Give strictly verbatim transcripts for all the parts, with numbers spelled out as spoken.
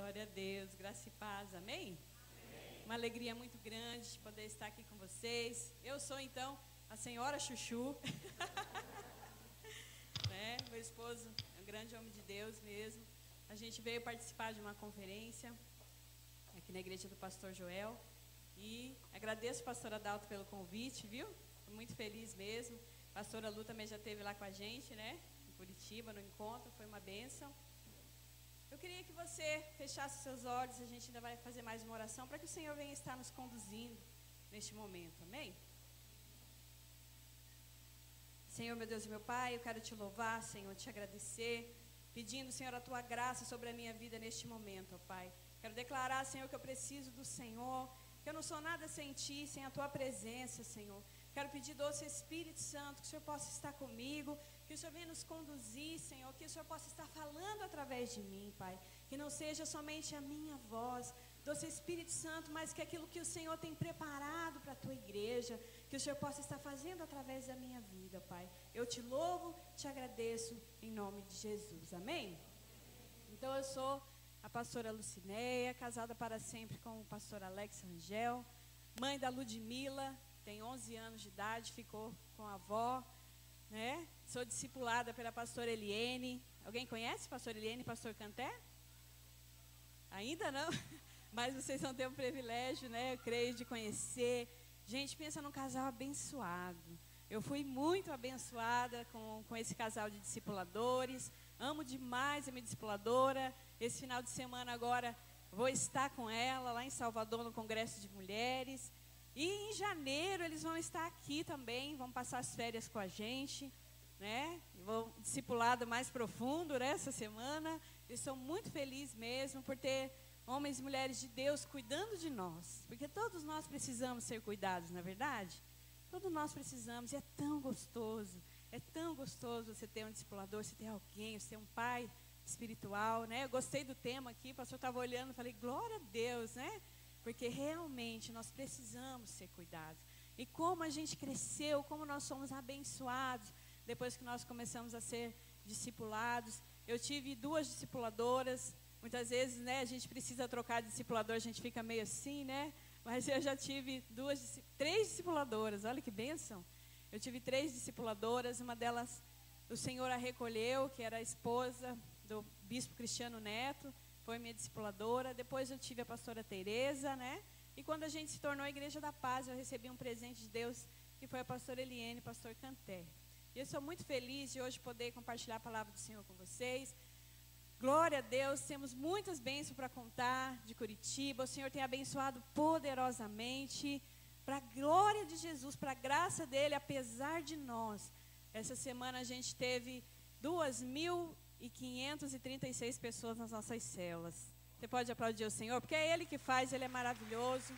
Glória a Deus, graça e paz, amém? Amém? Uma alegria muito grande de poder estar aqui com vocês. Eu sou então a senhora Chuchu, né? Meu esposo é um grande homem de Deus mesmo. A gente veio participar de uma conferência aqui na igreja do pastor Joel e agradeço o pastor Adalto pelo convite, viu? Estou muito feliz mesmo. A pastora Lu também já esteve lá com a gente, né? Em Curitiba, no encontro, foi uma bênção. Eu queria que você fechasse os seus olhos, a gente ainda vai fazer mais uma oração para que o Senhor venha estar nos conduzindo neste momento, amém? Senhor, meu Deus e meu Pai, eu quero te louvar, Senhor, te agradecer, pedindo, Senhor, a tua graça sobre a minha vida neste momento, ó Pai. Quero declarar, Senhor, que eu preciso do Senhor, que eu não sou nada sem Ti, sem a Tua presença, Senhor. Quero pedir, doce Espírito Santo, que o Senhor possa estar comigo, que o Senhor venha nos conduzir, Senhor, que o Senhor possa estar falando através de mim, Pai. Que não seja somente a minha voz, doce Espírito Santo, mas que aquilo que o Senhor tem preparado para a Tua igreja, que o Senhor possa estar fazendo através da minha vida, Pai. Eu te louvo, te agradeço, em nome de Jesus, amém? Então eu sou a pastora Lucinéia, casada para sempre com o pastor Alex Rangel, mãe da Ludmila, tem onze anos de idade, ficou com a avó, né? Sou discipulada pela pastora Eliene. Alguém conhece pastor Eliene e pastor Canté? Ainda não? Mas vocês vão ter o privilégio, né? Eu creio, de conhecer. Gente, pensa num casal abençoado. Eu fui muito abençoada com, com esse casal de discipuladores. Amo demais a minha discipuladora. Esse final de semana agora vou estar com ela lá em Salvador no Congresso de Mulheres. E em janeiro eles vão estar aqui também, vão passar as férias com a gente, né? Vou discipulado mais profundo nessa semana. Eu estou muito feliz mesmo por ter homens e mulheres de Deus cuidando de nós, porque todos nós precisamos ser cuidados, não é verdade? Todos nós precisamos, e é tão gostoso, é tão gostoso você ter um discipulador, você ter alguém, você ter um pai espiritual, né? Eu gostei do tema aqui, o pastor estava olhando e falei, glória a Deus, né? Porque realmente nós precisamos ser cuidados. E como a gente cresceu, como nós somos abençoados depois que nós começamos a ser discipulados. Eu tive duas discipuladoras. Muitas vezes, né, a gente precisa trocar de discipulador, a gente fica meio assim, né? Mas eu já tive duas, três discipuladoras. Olha que bênção. Eu tive três discipuladoras. Uma delas, o Senhor a recolheu, que era a esposa do bispo Cristiano Neto. Foi minha discipuladora. Depois eu tive a pastora Tereza, né? E quando a gente se tornou a Igreja da Paz, eu recebi um presente de Deus, que foi a pastora Eliene e o pastor Canté. E eu sou muito feliz de hoje poder compartilhar a palavra do Senhor com vocês. Glória a Deus, temos muitas bênçãos para contar de Curitiba. O Senhor tem abençoado poderosamente. Para a glória de Jesus, para a graça dEle, apesar de nós. Essa semana a gente teve duas mil e quinhentas e trinta e seis pessoas nas nossas células. Você pode aplaudir o Senhor, porque é Ele que faz, Ele é maravilhoso.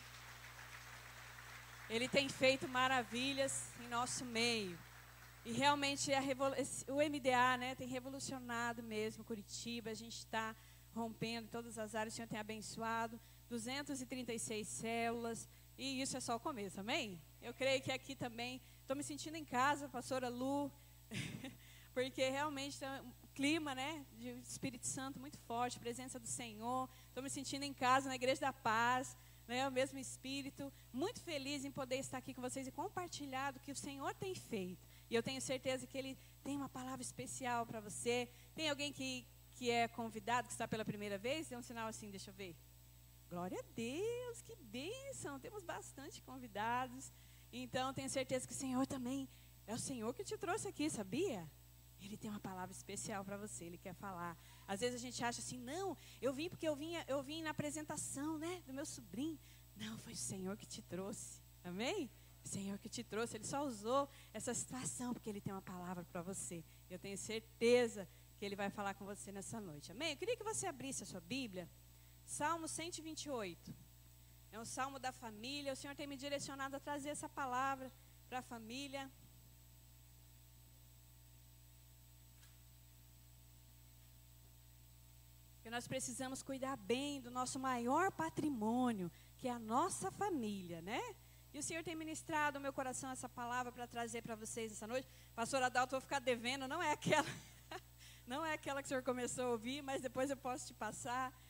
Ele tem feito maravilhas em nosso meio. E realmente a revolu- o M D A, né, tem revolucionado mesmo Curitiba. A gente está rompendo em todas as áreas, o Senhor tem abençoado. duzentas e trinta e seis células. E isso é só o começo, amém? Eu creio que aqui também, estou me sentindo em casa, pastora Lu, porque realmente está um clima, né, de Espírito Santo muito forte, presença do Senhor. Estou me sentindo em casa, na Igreja da Paz, né, o mesmo Espírito. Muito feliz em poder estar aqui com vocês e compartilhar do que o Senhor tem feito. E eu tenho certeza que Ele tem uma palavra especial para você. Tem alguém que, que é convidado, que está pela primeira vez? Dê um sinal assim, deixa eu ver. Glória a Deus, que bênção. Temos bastante convidados. Então, tenho certeza que o Senhor também, é o Senhor que te trouxe aqui, sabia? Ele tem uma palavra especial para você, Ele quer falar. Às vezes a gente acha assim, não, eu vim porque eu vim, eu vim na apresentação, né, do meu sobrinho. Não, foi o Senhor que te trouxe, amém? O Senhor que te trouxe, Ele só usou essa situação porque Ele tem uma palavra para você. Eu tenho certeza que Ele vai falar com você nessa noite, amém? Eu queria que você abrisse a sua Bíblia, Salmo cento e vinte e oito. É um salmo da família, o Senhor tem me direcionado a trazer essa palavra para a família. Porque nós precisamos cuidar bem do nosso maior patrimônio, que é a nossa família, né? E o Senhor tem ministrado no meu coração essa palavra para trazer para vocês essa noite. Pastor Adalto, vou ficar devendo, não é aquela, não é aquela que o Senhor começou a ouvir, mas depois eu posso te passar.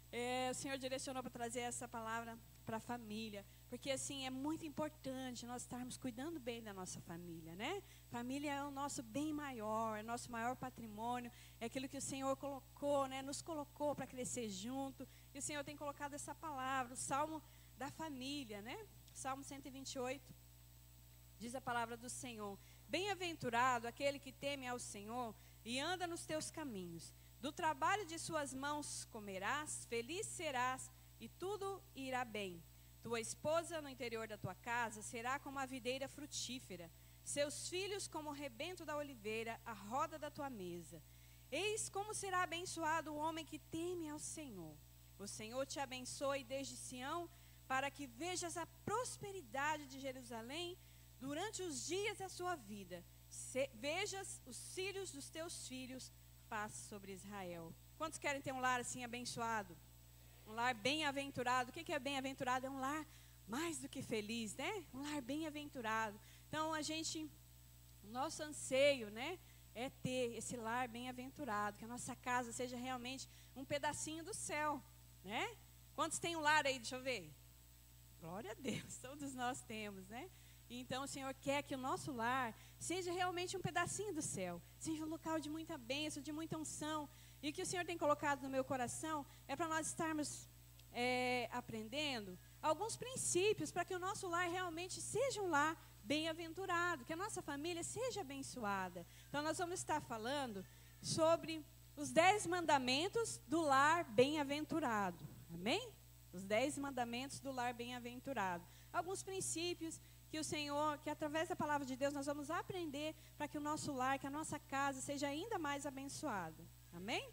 é, o Senhor direcionou para trazer essa palavra para a família, porque assim é muito importante nós estarmos cuidando bem da nossa família, né? Família é o nosso bem maior, é o nosso maior patrimônio, é aquilo que o Senhor colocou, né? Nos colocou para crescer junto, e o Senhor tem colocado essa palavra, o Salmo da família, né? Salmo cento e vinte e oito, diz a palavra do Senhor: bem-aventurado aquele que teme ao Senhor e anda nos teus caminhos. Do trabalho de suas mãos comerás, feliz serás e tudo irá bem. Tua esposa no interior da tua casa será como a videira frutífera, seus filhos como o rebento da oliveira, a roda da tua mesa. Eis como será abençoado o homem que teme ao Senhor. O Senhor te abençoe desde Sião, para que vejas a prosperidade de Jerusalém durante os dias da sua vida. Se, vejas os filhos dos teus filhos, paz sobre Israel. Quantos querem ter um lar assim abençoado? Um lar bem-aventurado. O que é bem-aventurado? É um lar mais do que feliz, né? Um lar bem-aventurado. Então, a gente, o nosso anseio, né, é ter esse lar bem-aventurado, que a nossa casa seja realmente um pedacinho do céu, né? Quantos tem um lar aí? Deixa eu ver. Glória a Deus, todos nós temos, né? Então, o Senhor quer que o nosso lar seja realmente um pedacinho do céu, seja um local de muita bênção, de muita unção. E o que o Senhor tem colocado no meu coração é para nós estarmos é, aprendendo alguns princípios para que o nosso lar realmente seja um lar bem-aventurado, que a nossa família seja abençoada. Então, nós vamos estar falando sobre os dez mandamentos do lar bem-aventurado. Amém? Os dez mandamentos do lar bem-aventurado. Alguns princípios que o Senhor, que através da palavra de Deus nós vamos aprender para que o nosso lar, que a nossa casa seja ainda mais abençoada. Amém?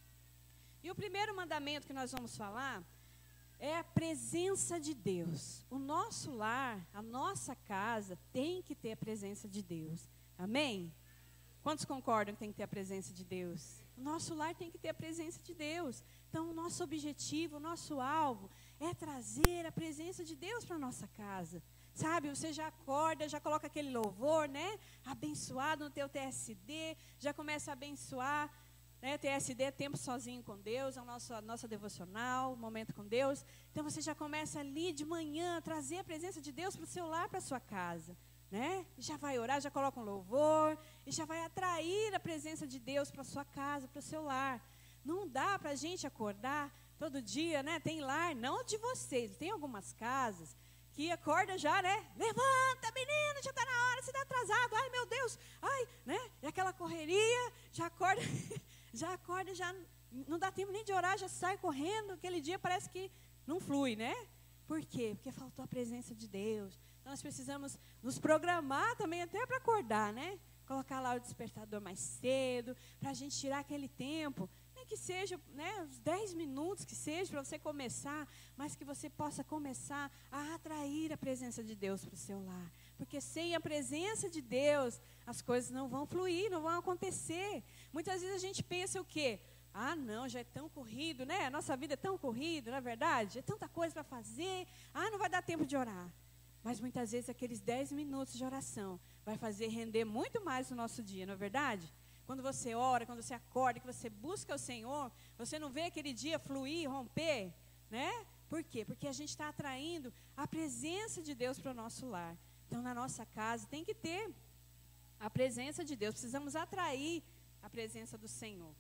E o primeiro mandamento que nós vamos falar é a presença de Deus. O nosso lar, a nossa casa tem que ter a presença de Deus. Amém? Quantos concordam que tem que ter a presença de Deus? O nosso lar tem que ter a presença de Deus. Então, o nosso objetivo, o nosso alvo é trazer a presença de Deus para a nossa casa. Sabe, você já acorda, já coloca aquele louvor, né? Abençoado no teu T S D, já começa a abençoar, né? T S D é tempo sozinho com Deus, é a nossa, a nossa devocional, momento com Deus. Então, você já começa ali de manhã a trazer a presença de Deus para o seu lar, para a sua casa, né? Já vai orar, já coloca um louvor, e já vai atrair a presença de Deus para a sua casa, para o seu lar. Não dá para a gente acordar todo dia, né? Tem lar, não de vocês, tem algumas casas que acorda já, né? Levanta, menino, já está na hora, você está atrasado. Ai, meu Deus, ai, né? E aquela correria, já acorda, já acorda, já não dá tempo nem de orar, já sai correndo. Aquele dia parece que não flui, né? Por quê? Porque faltou a presença de Deus. Então, nós precisamos nos programar também até para acordar, né? Colocar lá o despertador mais cedo, para a gente tirar aquele tempo, que seja, né, uns dez minutos que seja para você começar, mas que você possa começar a atrair a presença de Deus para o seu lar. Porque sem a presença de Deus, as coisas não vão fluir, não vão acontecer. Muitas vezes a gente pensa o quê? Ah, não, já é tão corrido, né? A nossa vida é tão corrida, não é verdade? É tanta coisa para fazer. Ah, não vai dar tempo de orar. Mas muitas vezes aqueles dez minutos de oração vai fazer render muito mais o nosso dia, não é verdade? Quando você ora, quando você acorda, que você busca o Senhor, você não vê aquele dia fluir, romper, né? Por quê? Porque a gente está atraindo a presença de Deus para o nosso lar. Então, na nossa casa, tem que ter a presença de Deus. Precisamos atrair a presença do Senhor.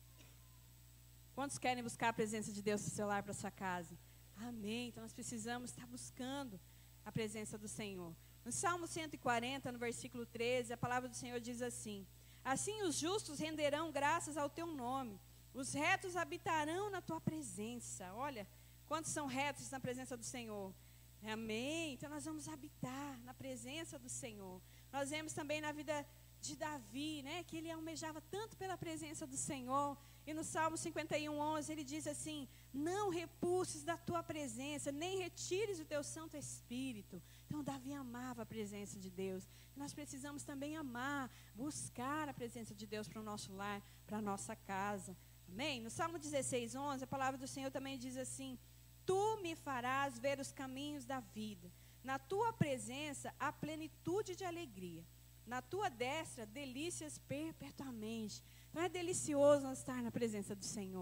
Quantos querem buscar a presença de Deus para o seu lar, para a sua casa? Amém. Então, nós precisamos estar buscando a presença do Senhor. No Salmo cento e quarenta, no versículo treze, a palavra do Senhor diz assim: assim os justos renderão graças ao teu nome, os retos habitarão na tua presença. Olha, quantos são retos na presença do Senhor? Amém. Então nós vamos habitar na presença do Senhor. Nós vemos também na vida de Davi, né, que ele almejava tanto pela presença do Senhor. E no Salmo cinquenta e um, onze, ele diz assim: não repulses da tua presença, nem retires o teu Santo Espírito. Então Davi amava a presença de Deus. E nós precisamos também amar, buscar a presença de Deus para o nosso lar, para a nossa casa. Amém? No Salmo dezesseis, onze, a palavra do Senhor também diz assim: tu me farás ver os caminhos da vida. Na tua presença há plenitude de alegria. Na tua destra, delícias perpetuamente. Não é delicioso nós estar na presença do Senhor,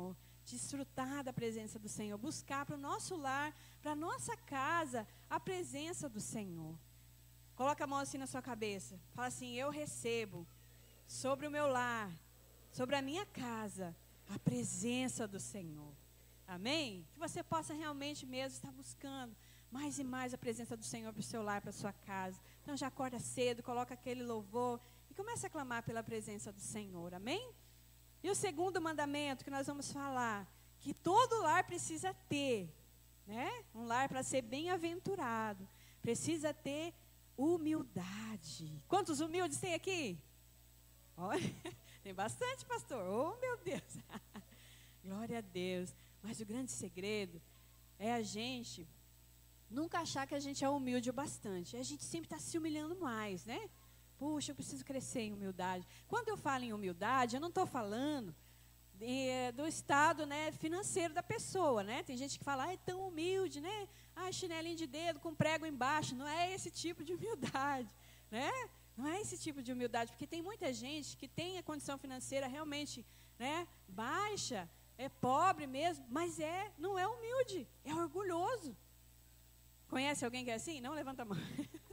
desfrutar da presença do Senhor, buscar para o nosso lar, para a nossa casa, a presença do Senhor. Coloca a mão assim na sua cabeça, fala assim: eu recebo sobre o meu lar, sobre a minha casa, a presença do Senhor. Amém? Que você possa realmente mesmo estar buscando mais e mais a presença do Senhor para o seu lar, para a sua casa. Então já acorda cedo, coloca aquele louvor e começa a clamar pela presença do Senhor. Amém? E o segundo mandamento que nós vamos falar, que todo lar precisa ter, né? Um lar para ser bem-aventurado, precisa ter humildade. Quantos humildes tem aqui? Olha, tem bastante, pastor. Oh, meu Deus. Glória a Deus. Mas o grande segredo é a gente nunca achar que a gente é humilde o bastante. A gente sempre está se humilhando mais, né? Puxa, eu preciso crescer em humildade. Quando eu falo em humildade, eu não estou falando de, do estado, né, financeiro da pessoa, né? Tem gente que fala, ah, é tão humilde, né? Ah, chinelinho de dedo com prego embaixo. Não é esse tipo de humildade, né? Não é esse tipo de humildade, porque tem muita gente que tem a condição financeira realmente, né, baixa, é pobre mesmo, mas é, não é humilde, é orgulhoso. Conhece alguém que é assim? Não, levanta a mão.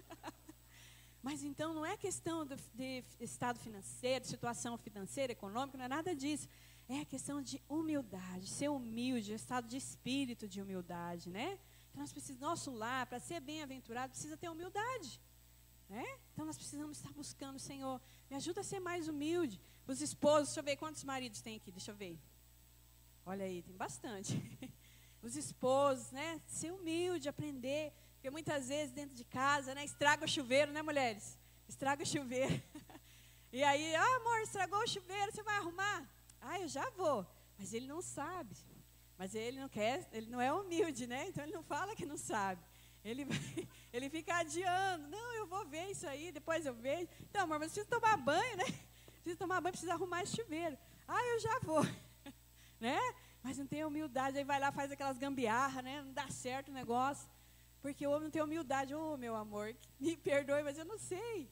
Mas então não é questão do, de estado financeiro, de situação financeira, econômica, não é nada disso. É a questão de humildade, ser humilde, estado de espírito de humildade, né? Então nós precisamos, nosso lar, para ser bem-aventurado, precisa ter humildade, né? Então nós precisamos estar buscando, Senhor, me ajuda a ser mais humilde. Os esposos, deixa eu ver quantos maridos tem aqui, deixa eu ver. Olha aí, tem bastante. Os esposos, né? Ser humilde, aprender. Porque muitas vezes dentro de casa, né? Estraga o chuveiro, né, mulheres? Estraga o chuveiro. E aí, ah, amor, estragou o chuveiro, você vai arrumar? Ah, eu já vou. Mas ele não sabe. Mas ele não quer, ele não é humilde, né? Então ele não fala que não sabe. Ele, vai, ele fica adiando. Não, eu vou ver isso aí, depois eu vejo. Então, amor, mas precisa tomar banho, né? Precisa tomar banho, precisa arrumar esse chuveiro. Ah, eu já vou. Né? Mas não tem humildade, aí vai lá, faz aquelas gambiarras, né? Não dá certo o negócio, porque o homem não tem humildade. Ô, oh, meu amor, me perdoe, mas eu não sei.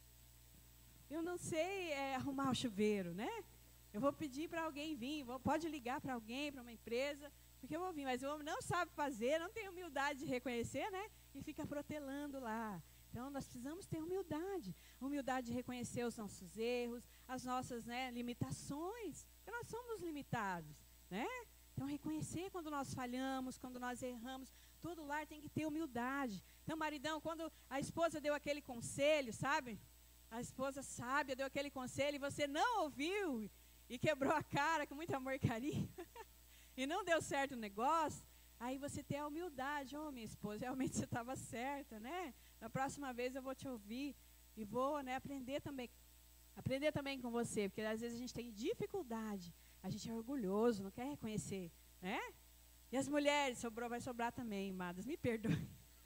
Eu não sei é, arrumar o chuveiro, né? Eu vou pedir para alguém vir, vou, pode ligar para alguém, para uma empresa, porque eu vou vir, mas o homem não sabe fazer, não tem humildade de reconhecer, né? E fica protelando lá. Então, nós precisamos ter humildade. Humildade de reconhecer os nossos erros, as nossas, né, limitações. Porque nós somos limitados, né? Então, reconhecer quando nós falhamos, quando nós erramos. Todo lar tem que ter humildade. Então, maridão, quando a esposa deu aquele conselho, sabe? A esposa sábia deu aquele conselho e você não ouviu e quebrou a cara com muito amor e carinho e não deu certo o negócio, aí você tem a humildade. Ô, oh, minha esposa, realmente você estava certa, né? Na próxima vez eu vou te ouvir e vou, né, aprender também. Aprender também com você, porque às vezes a gente tem dificuldade, a gente é orgulhoso, não quer reconhecer, né? E as mulheres, sobrou, vai sobrar também, amadas, me perdoem.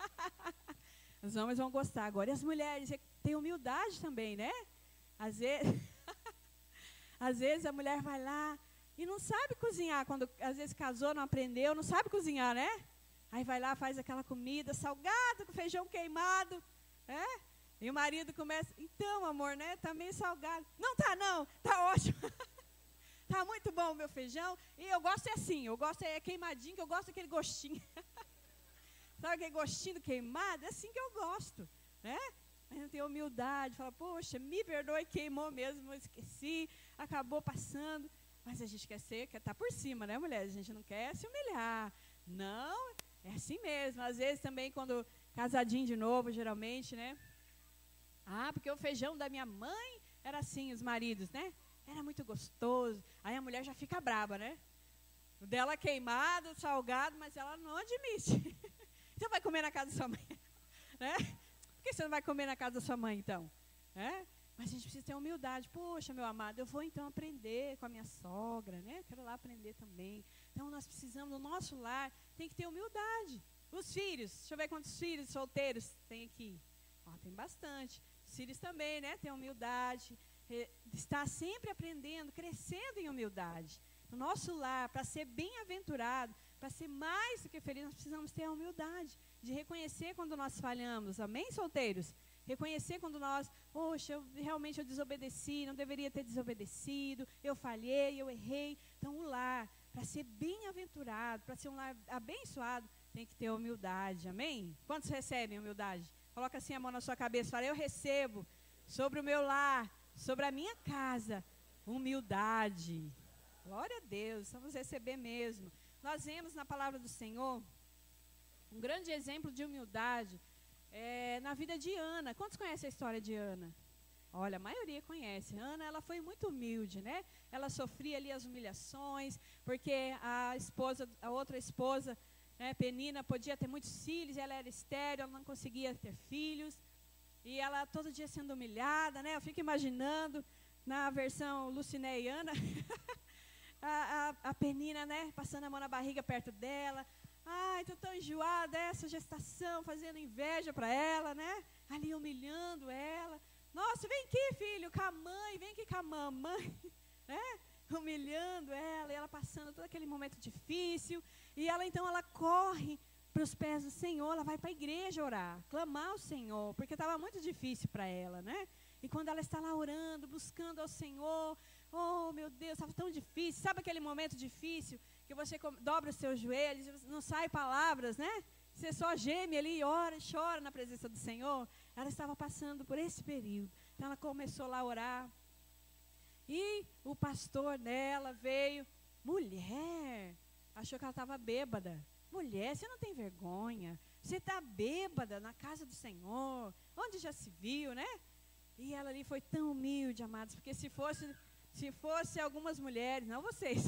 Os homens vão gostar agora. E as mulheres têm humildade também, né? Às vezes, às vezes a mulher vai lá e não sabe cozinhar, quando às vezes casou, não aprendeu, não sabe cozinhar, né? Aí vai lá, faz aquela comida salgada, com feijão queimado, né? E o marido começa, então, amor, né? Tá meio salgado. Não tá, não, tá ótimo. Tá muito bom o meu feijão. E eu gosto é assim, eu gosto é queimadinho, que eu gosto daquele gostinho. Sabe aquele gostinho queimado? É assim que eu gosto, né? Mas não tem humildade, fala, poxa, me perdoe, queimou mesmo, eu esqueci, acabou passando. Mas a gente quer ser, quer estar por cima, né, mulher? A gente não quer se humilhar. Não, é assim mesmo. Às vezes também, quando casadinho de novo, geralmente, né? Ah, porque o feijão da minha mãe era assim, os maridos, né? Era muito gostoso. Aí a mulher já fica braba, né? O dela é queimado, salgado, mas ela não admite. Você vai comer na casa da sua mãe, né? Por que você não vai comer na casa da sua mãe, então? É? Mas a gente precisa ter humildade. Poxa, meu amado, eu vou então aprender com a minha sogra, né? Eu quero lá aprender também. Então, nós precisamos, no nosso lar, tem que ter humildade. Os filhos, deixa eu ver quantos filhos solteiros tem aqui. Ó, tem bastante. Os filhos também, né? Tem humildade. Está sempre aprendendo, crescendo em humildade. No nosso lar, para ser bem-aventurado, para ser mais do que feliz, nós precisamos ter a humildade de reconhecer quando nós falhamos. Amém, solteiros? Reconhecer quando nós, poxa, eu, realmente eu desobedeci, não deveria ter desobedecido, eu falhei, eu errei. Então, o lar, para ser bem-aventurado, para ser um lar abençoado, tem que ter humildade, amém? Quantos recebem humildade? Coloca assim a mão na sua cabeça e fala, eu recebo sobre o meu lar, sobre a minha casa, humildade. Glória a Deus, vamos receber mesmo. Nós vemos na palavra do Senhor um grande exemplo de humildade é, na vida de Ana. Quantos conhecem a história de Ana? Olha, a maioria conhece. Ana, ela foi muito humilde, né? Ela sofria ali as humilhações, porque a esposa, a outra esposa, né, Penina, podia ter muitos filhos, ela era estéril, ela não conseguia ter filhos, e ela todo dia sendo humilhada, né? Eu fico imaginando, na versão Luciné e Ana, a, a, a Penina, né, passando a mão na barriga perto dela. Ai, estou tão enjoada essa gestação, fazendo inveja para ela, né? Ali humilhando ela. Nossa, vem aqui, filho, com a mãe, vem aqui com a mamãe, né? Humilhando ela, e ela passando todo aquele momento difícil. E ela, então, ela corre para os pés do Senhor, ela vai para a igreja orar, clamar ao Senhor, porque estava muito difícil para ela, né? E quando ela está lá orando, buscando ao Senhor, oh, meu Deus, estava tão difícil. Sabe aquele momento difícil que você dobra os seus joelhos, não sai palavras, né? Você só geme ali, ora, chora na presença do Senhor. Ela estava passando por esse período. Então ela começou lá a orar. E o pastor dela veio, mulher, achou que ela estava bêbada. Mulher, você não tem vergonha? Você está bêbada na casa do Senhor, onde já se viu, né? E ela ali foi tão humilde, amados, porque se fosse, se fosse algumas mulheres, não vocês,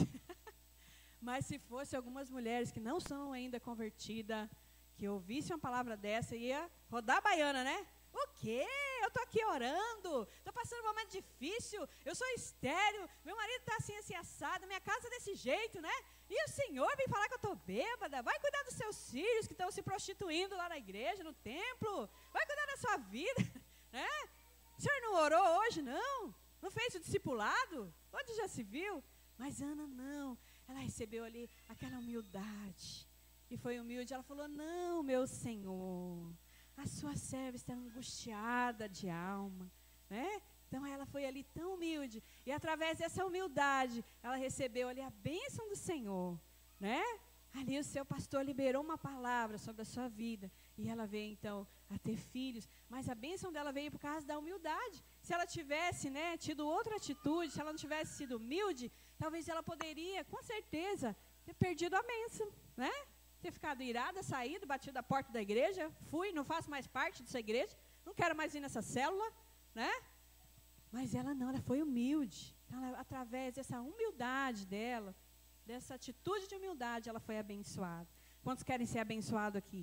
mas se fosse algumas mulheres que não são ainda convertidas, que ouvissem uma palavra dessa, ia rodar a baiana, né? O quê? Eu estou aqui orando, estou passando um momento difícil, eu sou estéril, meu marido está assim, assim, assado, minha casa é desse jeito, né? E o Senhor vem falar que eu estou bêbada, vai cuidar dos seus filhos que estão se prostituindo lá na igreja, no templo, vai cuidar da sua vida, né? O senhor não orou hoje, não? Não fez o discipulado? Onde já se viu? Mas Ana não, ela recebeu ali aquela humildade, e foi humilde, ela falou, não, meu Senhor, a sua serva está angustiada de alma, né? Então ela foi ali tão humilde, e através dessa humildade, ela recebeu ali a bênção do Senhor, né? Ali o seu pastor liberou uma palavra sobre a sua vida, e ela veio então a ter filhos, mas a bênção dela veio por causa da humildade. Se ela tivesse, né, tido outra atitude, se ela não tivesse sido humilde, talvez ela poderia, com certeza, ter perdido a bênção, né? Ter ficado irada, saído, batido a porta da igreja, fui, não faço mais parte dessa igreja, não quero mais ir nessa célula, né? Mas ela não, ela foi humilde. Então, ela, através dessa humildade dela, dessa atitude de humildade, ela foi abençoada. Quantos querem ser abençoados aqui?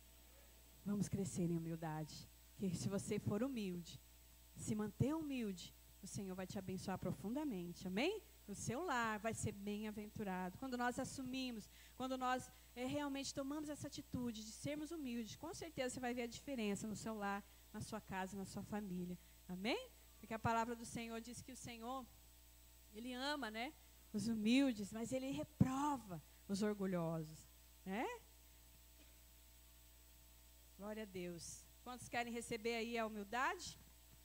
Vamos crescer em humildade. Porque se você for humilde, se manter humilde, o Senhor vai te abençoar profundamente, amém? O seu lar vai ser bem-aventurado. Quando nós assumimos, quando nós é, realmente tomamos essa atitude de sermos humildes, com certeza você vai ver a diferença no seu lar, na sua casa, na sua família, amém? Porque a palavra do Senhor diz que o Senhor, Ele ama, né, os humildes, mas Ele reprova os orgulhosos, né? Glória a Deus. Quantos querem receber aí a humildade?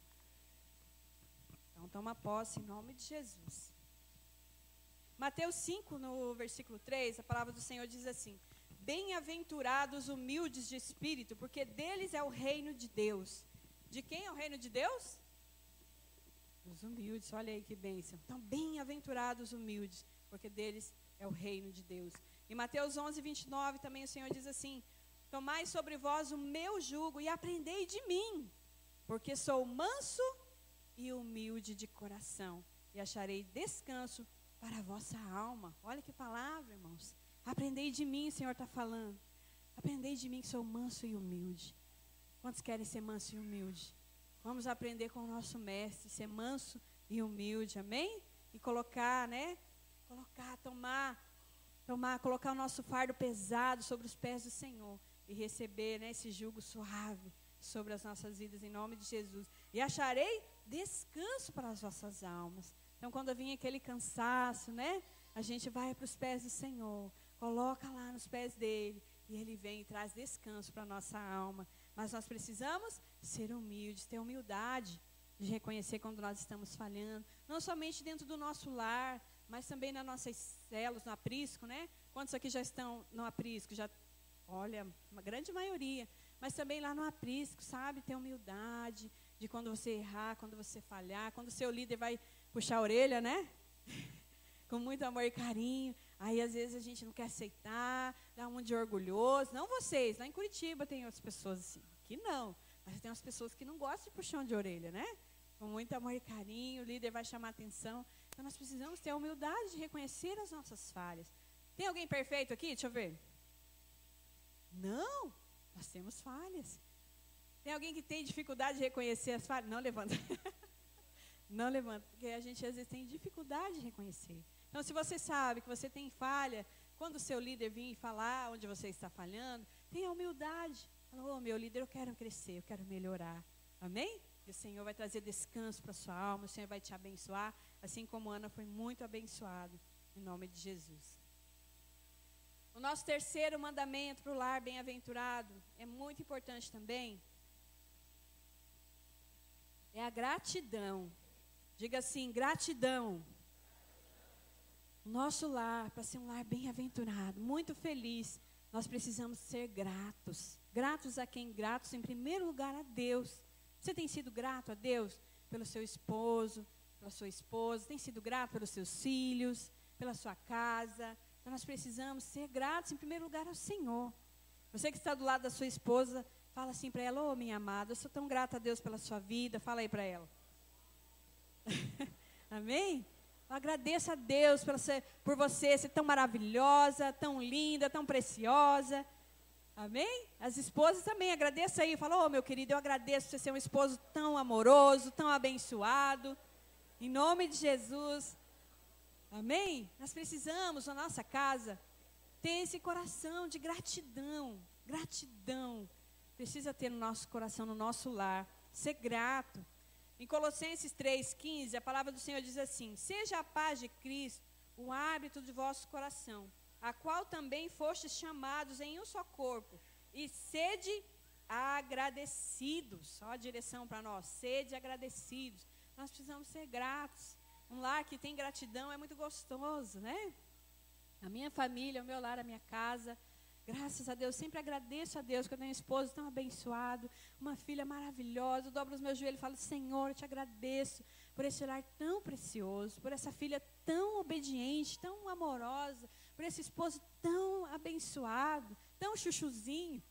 Então toma posse em nome de Jesus. Mateus cinco, no versículo três, a palavra do Senhor diz assim: bem-aventurados humildes de espírito, porque deles é o reino de Deus. De quem é o reino de Deus? Dos humildes, olha aí que bênção. Então, bem-aventurados humildes, porque deles é o reino de Deus. Em Mateus onze, vinte e nove, também o Senhor diz assim: tomai sobre vós o meu jugo e aprendei de mim, porque sou manso e humilde de coração, e acharei descanso para a vossa alma. Olha que palavra, irmãos. Aprendei de mim, o Senhor está falando. Aprendei de mim que sou manso e humilde. Quantos querem ser manso e humilde? Vamos aprender com o nosso mestre, ser manso e humilde, amém? E colocar, né? Colocar, tomar, tomar, colocar o nosso fardo pesado sobre os pés do Senhor e receber, né, esse jugo suave sobre as nossas vidas, em nome de Jesus. E acharei descanso para as vossas almas. Então, quando vir aquele cansaço, né, a gente vai para os pés do Senhor, coloca lá nos pés dele, e ele vem e traz descanso para a nossa alma. Mas nós precisamos ser humildes, ter humildade de reconhecer quando nós estamos falhando, não somente dentro do nosso lar, mas também nas nossas células, no aprisco, né? Quantos aqui já estão no aprisco? Já, olha, uma grande maioria. Mas também lá no aprisco, sabe? Ter humildade de quando você errar, quando você falhar, quando o seu líder vai puxar a orelha, né? Com muito amor e carinho. Aí, às vezes, a gente não quer aceitar, dá um de orgulhoso. Não vocês, lá em Curitiba tem outras pessoas assim. Aqui não. Mas tem umas pessoas que não gostam de puxão de orelha, né? Com muito amor e carinho, o líder vai chamar atenção. Então, nós precisamos ter a humildade de reconhecer as nossas falhas. Tem alguém perfeito aqui? Deixa eu ver. Não, nós temos falhas. Tem alguém que tem dificuldade de reconhecer as falhas? Não levanta. Não levanta, porque a gente às vezes tem dificuldade de reconhecer. Então, se você sabe que você tem falha, quando o seu líder vir falar onde você está falhando, tenha humildade. Fala, ô, meu líder, eu quero crescer, eu quero melhorar. Amém? E o Senhor vai trazer descanso para a sua alma, o Senhor vai te abençoar, assim como Ana foi muito abençoada, em nome de Jesus. O nosso terceiro mandamento para o lar bem-aventurado é muito importante também. É a gratidão. Diga assim, gratidão. O nosso lar, para ser um lar bem-aventurado, muito feliz, nós precisamos ser gratos. Gratos a quem? Gratos, em primeiro lugar, a Deus. Você tem sido grato a Deus pelo seu esposo, pela sua esposa? Tem sido grato pelos seus filhos, pela sua casa? Então, nós precisamos ser gratos, em primeiro lugar, ao Senhor. Você que está do lado da sua esposa, fala assim para ela, ô, minha amada, eu sou tão grata a Deus pela sua vida. Fala aí para ela. Amém? Eu agradeço a Deus por você, por você ser tão maravilhosa, tão linda, tão preciosa. Amém? As esposas também, agradeça aí. Fala, ô, meu querido, eu agradeço por você ser um esposo tão amoroso, tão abençoado. Em nome de Jesus. Amém? Nós precisamos, na nossa casa, ter esse coração de gratidão. Gratidão. Precisa ter no nosso coração, no nosso lar. Ser grato. Em Colossenses três, quinze, a palavra do Senhor diz assim, seja a paz de Cristo o hábito de vosso coração, a qual também fostes chamados em um só corpo, e sede agradecidos. Olha a direção para nós, sede agradecidos. Nós precisamos ser gratos. Um lar que tem gratidão é muito gostoso, né? A minha família, o meu lar, a minha casa, graças a Deus, sempre agradeço a Deus que eu tenho um esposo tão abençoado, uma filha maravilhosa. Eu dobro os meus joelhos e falo, Senhor, eu te agradeço por esse lar tão precioso, por essa filha tão obediente, tão amorosa, por esse esposo tão abençoado, tão chuchuzinho,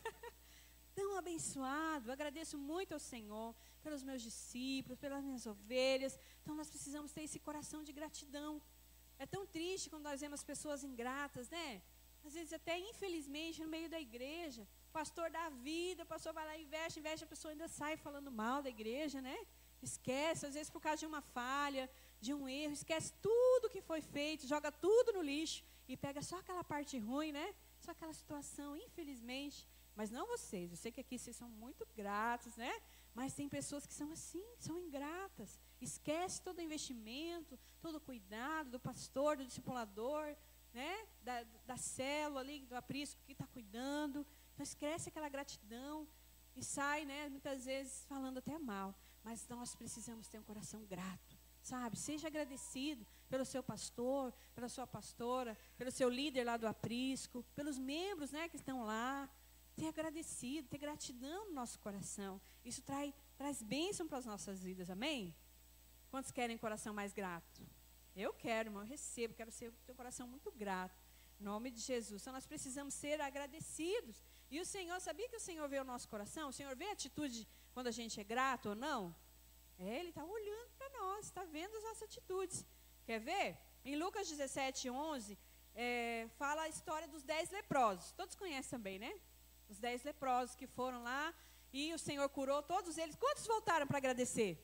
tão abençoado. Eu agradeço muito ao Senhor pelos meus discípulos, pelas minhas ovelhas. Então nós precisamos ter esse coração de gratidão. É tão triste quando nós vemos pessoas ingratas, né? Às vezes até infelizmente no meio da igreja, o pastor dá vida, o pastor vai lá e investe, investe, a pessoa ainda sai falando mal da igreja, né? Esquece, às vezes por causa de uma falha, de um erro, esquece tudo que foi feito, joga tudo no lixo e pega só aquela parte ruim, né? Só aquela situação, infelizmente. Mas não vocês, eu sei que aqui vocês são muito gratos, né? Mas tem pessoas que são assim, são ingratas. Esquece todo o investimento, todo o cuidado do pastor, do discipulador, né? Da, da célula ali, do aprisco que está cuidando. Então esquece aquela gratidão e sai, né? Muitas vezes falando até mal. Mas nós precisamos ter um coração grato, sabe? Seja agradecido pelo seu pastor, pela sua pastora, pelo seu líder lá do aprisco, pelos membros, né, que estão lá. Ter agradecido, ter gratidão no nosso coração. Isso trai, traz bênção para as nossas vidas, amém? Quantos querem coração mais grato? Eu quero, irmão, eu recebo, quero ser, ter um coração muito grato. Em nome de Jesus. Então nós precisamos ser agradecidos. E o Senhor, sabia que o Senhor vê o nosso coração? O Senhor vê a atitude quando a gente é grato ou não? É, Ele está olhando para nós, está vendo as nossas atitudes. Quer ver? Em Lucas dezessete, onze, é, fala a história dos dez leprosos. Todos conhecem também, né? Os dez leprosos que foram lá e o Senhor curou todos eles. Quantos voltaram para agradecer?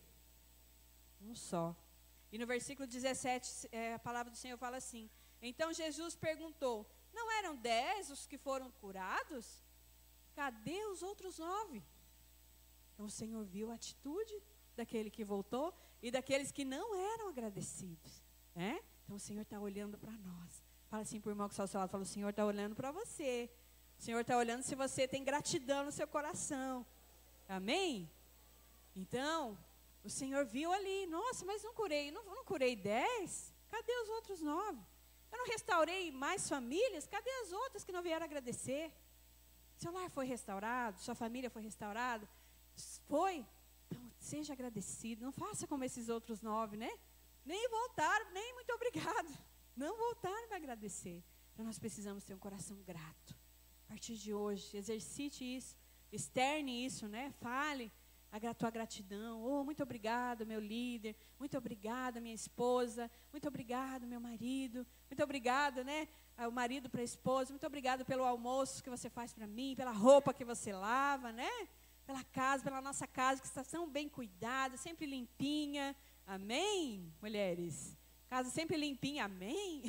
Um só. E no versículo dezessete, é, a palavra do Senhor fala assim, então Jesus perguntou, não eram dez os que foram curados? Cadê os outros nove? Então o Senhor viu a atitude daquele que voltou e daqueles que não eram agradecidos, né? Então o Senhor está olhando para nós. Fala assim para o irmão que está ao seu lado, fala, o Senhor está olhando para você. O Senhor está olhando se você tem gratidão no seu coração. Amém? Então, o Senhor viu ali, nossa, mas não curei, não, não curei dez? Cadê os outros nove? Eu não restaurei mais famílias? Cadê as outras que não vieram agradecer? Seu lar foi restaurado? Sua família foi restaurada? Foi? Então, seja agradecido. Não faça como esses outros nove, né? Nem voltaram, nem muito obrigado. Não voltaram para agradecer. Então, nós precisamos ter um coração grato. A partir de hoje, exercite isso, externe isso, né? Fale a tua gratidão. Oh, muito obrigado, meu líder. Muito obrigada, minha esposa. Muito obrigado, meu marido. Muito obrigado, né? O marido para a esposa. Muito obrigado pelo almoço que você faz para mim, pela roupa que você lava, né? Pela casa, pela nossa casa que está tão bem cuidada, sempre limpinha. Amém, mulheres? Casa sempre limpinha, amém?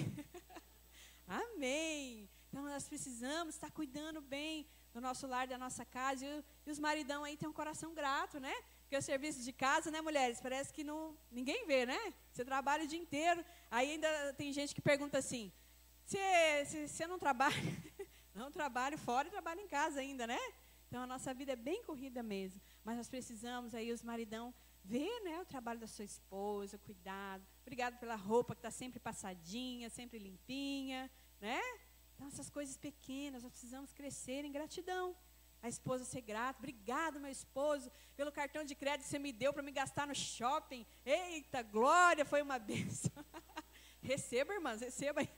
Amém. Então, nós precisamos estar cuidando bem do nosso lar, da nossa casa. E, e os maridão aí têm um coração grato, né? Porque o serviço de casa, né, mulheres? Parece que não, ninguém vê, né? Você trabalha o dia inteiro. Aí ainda tem gente que pergunta assim, você não trabalha? Não, trabalho fora e trabalho em casa ainda, né? Então, a nossa vida é bem corrida mesmo. Mas nós precisamos aí, os maridão, ver, né, o trabalho da sua esposa, o cuidado. Obrigado pela roupa que está sempre passadinha, sempre limpinha, né? Então, essas coisas pequenas, nós precisamos crescer em gratidão. A esposa ser grata. Obrigado, meu esposo, pelo cartão de crédito que você me deu para me gastar no shopping. Eita, glória, foi uma bênção. Receba, irmãs, receba aí.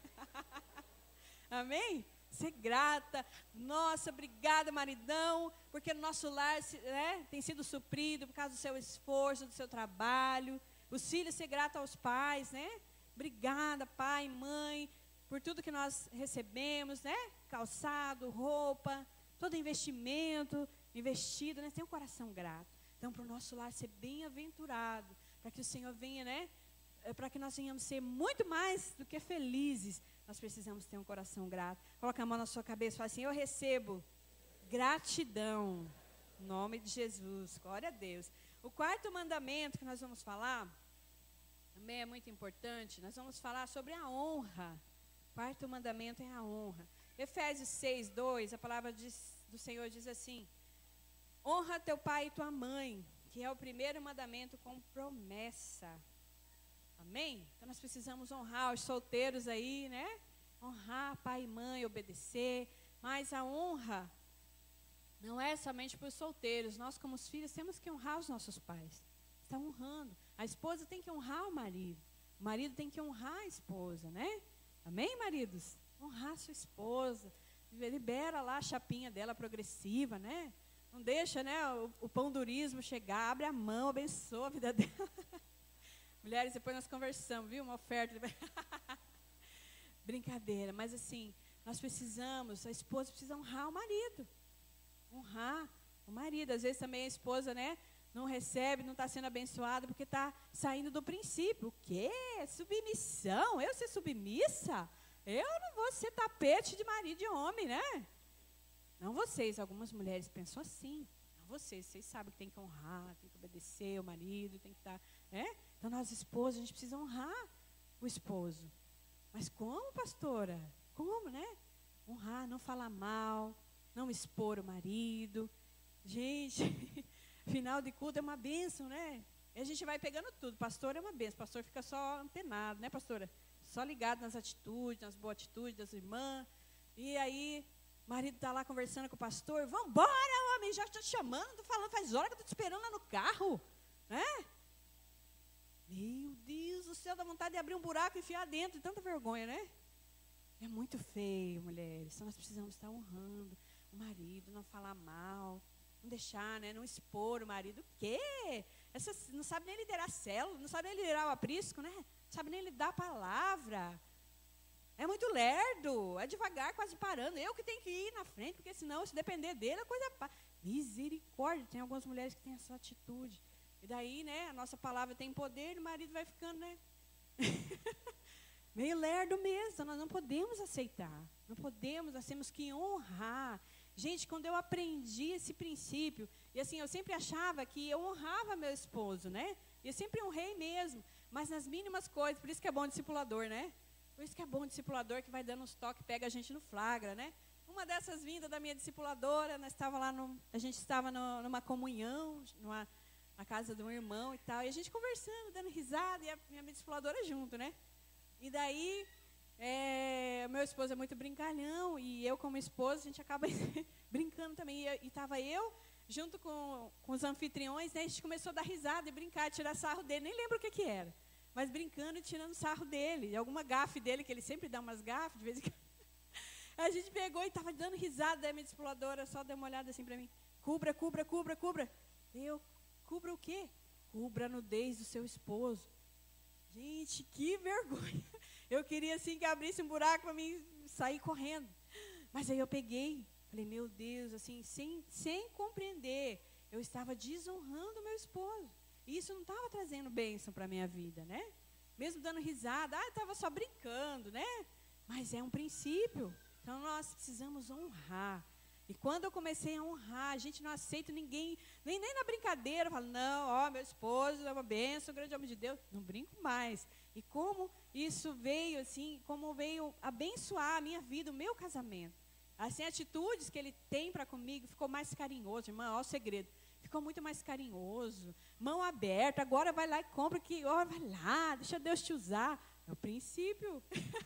Amém? Ser grata. Nossa, obrigada, maridão, porque no nosso lar, né, tem sido suprido por causa do seu esforço, do seu trabalho. Os filhos, ser grata aos pais, né? Obrigada, pai, mãe, por tudo que nós recebemos, né? Calçado, roupa, todo investimento, investido, né? Tem um coração grato. Então, para o nosso lar ser bem-aventurado, para que o Senhor venha, né? Para que nós venhamos ser muito mais do que felizes, nós precisamos ter um coração grato. Coloca a mão na sua cabeça e fala assim, eu recebo gratidão, em nome de Jesus, glória a Deus. O quarto mandamento que nós vamos falar, também é muito importante, nós vamos falar sobre a honra. O quarto mandamento é a honra. Efésios seis, dois, a palavra diz, do Senhor diz assim, honra teu pai e tua mãe, que é o primeiro mandamento com promessa. Amém? Então nós precisamos honrar os solteiros aí, né? Honrar pai e mãe, obedecer. Mas a honra não é somente para os solteiros. Nós, como os filhos, temos que honrar os nossos pais. Está honrando. A esposa tem que honrar o marido. O marido tem que honrar a esposa, né? Amém, maridos? Honrar a sua esposa. Libera lá a chapinha dela progressiva, né? Não deixa, né, o, o pão-durismo chegar. Abre a mão, abençoa a vida dela. Mulheres, depois nós conversamos, viu? Uma oferta. Brincadeira, mas assim, nós precisamos, a esposa precisa honrar o marido. Honrar o marido. Às vezes também a esposa, né, não recebe, não está sendo abençoada porque está saindo do princípio. O quê? Submissão? Eu ser submissa? Eu não vou ser tapete de marido e homem, né? Não vocês, algumas mulheres pensam assim. Não vocês, vocês sabem que tem que honrar, tem que obedecer o marido, tem que estar, né? Então, nós esposas, a gente precisa honrar o esposo. Mas como, pastora? Como, né? Honrar, não falar mal, não expor o marido. Gente, final de culto é uma bênção, né? E a gente vai pegando tudo. Pastor é uma bênção. Pastor fica só antenado, né, pastora? Só ligado nas atitudes, nas boas atitudes das irmãs. E aí, o marido está lá conversando com o pastor. Vamos embora, homem, já estou te chamando, estou falando, faz hora que eu estou te esperando lá no carro. Né? Meu Deus do céu, dá vontade de abrir um buraco e enfiar dentro, de tanta vergonha, né? É muito feio, mulheres. Então nós precisamos estar honrando o marido, não falar mal, não deixar, né? Não expor o marido. O quê? Essa, não sabe nem liderar a célula, não sabe nem liderar o aprisco, né? Não sabe nem lidar a palavra. É muito lerdo, é devagar, quase parando. Eu que tenho que ir na frente, porque senão, se depender dele, a coisa... Pa... Misericórdia, tem algumas mulheres que têm essa atitude. E daí, né, a nossa palavra tem poder e o marido vai ficando, né? Meio lerdo mesmo, nós não podemos aceitar. Não podemos, nós temos que honrar. Gente, quando eu aprendi esse princípio, e assim, eu sempre achava que eu honrava meu esposo, né? E eu sempre honrei mesmo, mas nas mínimas coisas, por isso que é bom discipulador, né? Por isso que é bom discipulador, que vai dando uns toques, pega a gente no flagra, né? Uma dessas vindas da minha discipuladora, nós estava lá, no, a gente estava no, numa comunhão, numa... na casa de um irmão e tal, e a gente conversando, dando risada, e a minha discipuladora junto, né? E daí, é, meu esposo é muito brincalhão, e eu como esposa, a gente acaba brincando também. E estava eu, junto com, com os anfitriões, né, a gente começou a dar risada e brincar, tirar sarro dele, nem lembro o que que era. Mas brincando e tirando sarro dele, alguma gafe dele, que ele sempre dá umas gafes, de vez em quando. A gente pegou e estava dando risada, daí a minha discipuladora só deu uma olhada assim para mim. Cubra, cubra, cubra, cubra. Eu, cubra o quê? Cubra a nudez do seu esposo. Gente, que vergonha. Eu queria assim que abrisse um buraco para mim sair correndo. Mas aí eu peguei, falei, meu Deus, assim, sem, sem compreender, eu estava desonrando meu esposo. E isso não estava trazendo bênção para a minha vida, né? Mesmo dando risada, ah, estava só brincando, né? Mas é um princípio. Então, nós precisamos honrar. E quando eu comecei a honrar, a gente não aceita ninguém, nem, nem na brincadeira, eu falo, não, ó, meu esposo é uma bênção, um grande homem de Deus, não brinco mais. E como isso veio, assim, como veio abençoar a minha vida, o meu casamento. Assim, atitudes que ele tem para comigo, ficou mais carinhoso, irmã, ó o segredo. Ficou muito mais carinhoso, mão aberta, agora vai lá e compra, que, ó, vai lá, deixa Deus te usar. É o princípio.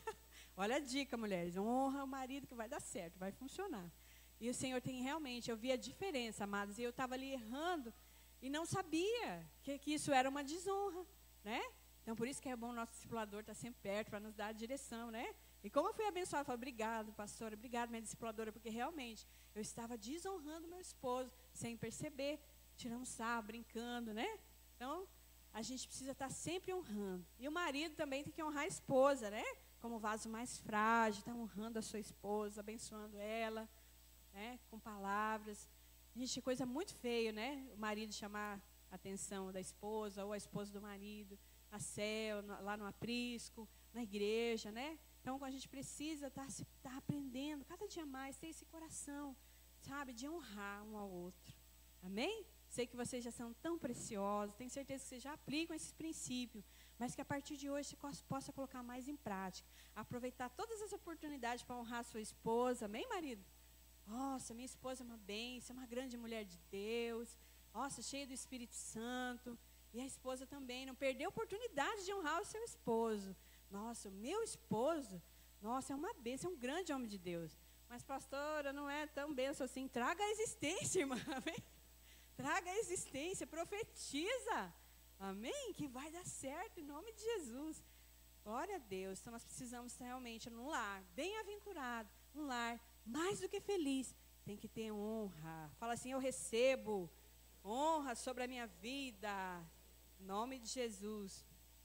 Olha a dica, mulheres, honra o marido que vai dar certo, vai funcionar. E o Senhor tem realmente, eu vi a diferença, amados, e eu estava ali errando e não sabia que, que isso era uma desonra, né? Então, por isso que é bom o nosso discipulador estar sempre perto para nos dar a direção, né? E como eu fui abençoada, eu falei, obrigado, pastora, obrigado, minha discipuladora, porque realmente eu estava desonrando meu esposo, sem perceber, tirando sarro, brincando, né? Então, a gente precisa estar sempre honrando. E o marido também tem que honrar a esposa, né? Como o vaso mais frágil, está honrando a sua esposa, abençoando ela, né? Com palavras. Gente, coisa muito feia, né? O marido chamar a atenção da esposa, ou a esposa do marido, a céu, lá no aprisco, na igreja, né? Então, a gente precisa estar, estar aprendendo, cada dia mais, ter esse coração, sabe, de honrar um ao outro. Amém? Sei que vocês já são tão preciosos, tenho certeza que vocês já aplicam esses princípios, mas que a partir de hoje você possa colocar mais em prática. Aproveitar todas as oportunidades para honrar a sua esposa. Amém, marido? Nossa, minha esposa é uma bênção, uma grande mulher de Deus. Nossa, cheia do Espírito Santo. E a esposa também, não perder a oportunidade de honrar o seu esposo. Nossa, o meu esposo, nossa, é uma bênção, é um grande homem de Deus. Mas, pastora, não é tão bênção assim. Traga a existência, irmã. Amém? Traga a existência, profetiza. Amém? Que vai dar certo em nome de Jesus. Glória a Deus. Então, nós precisamos realmente, num lar bem-aventurado, um lar mais do que feliz, tem que ter honra. Fala assim, eu recebo honra sobre a minha vida. Em nome de Jesus.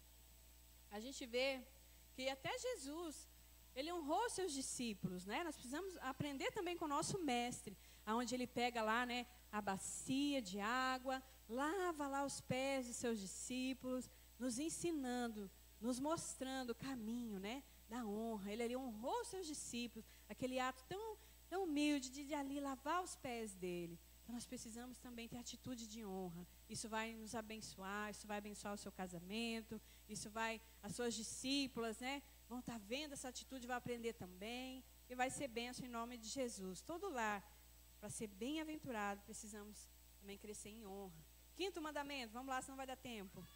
A gente vê que até Jesus, ele honrou seus discípulos, né? Nós precisamos aprender também com o nosso mestre, aonde ele pega lá, né, a bacia de água, lava lá os pés de seus discípulos, nos ensinando, nos mostrando o caminho, né, da honra. Ele ali honrou os seus discípulos, aquele ato tão, tão humilde de, de ali lavar os pés dele. Então, nós precisamos também ter atitude de honra. Isso vai nos abençoar, isso vai abençoar o seu casamento, isso vai, as suas discípulas, né, vão estar vendo essa atitude, vai aprender também, e vai ser bênção em nome de Jesus. Todo lar, para ser bem-aventurado, precisamos também crescer em honra. Quinto mandamento, vamos lá, senão vai dar tempo.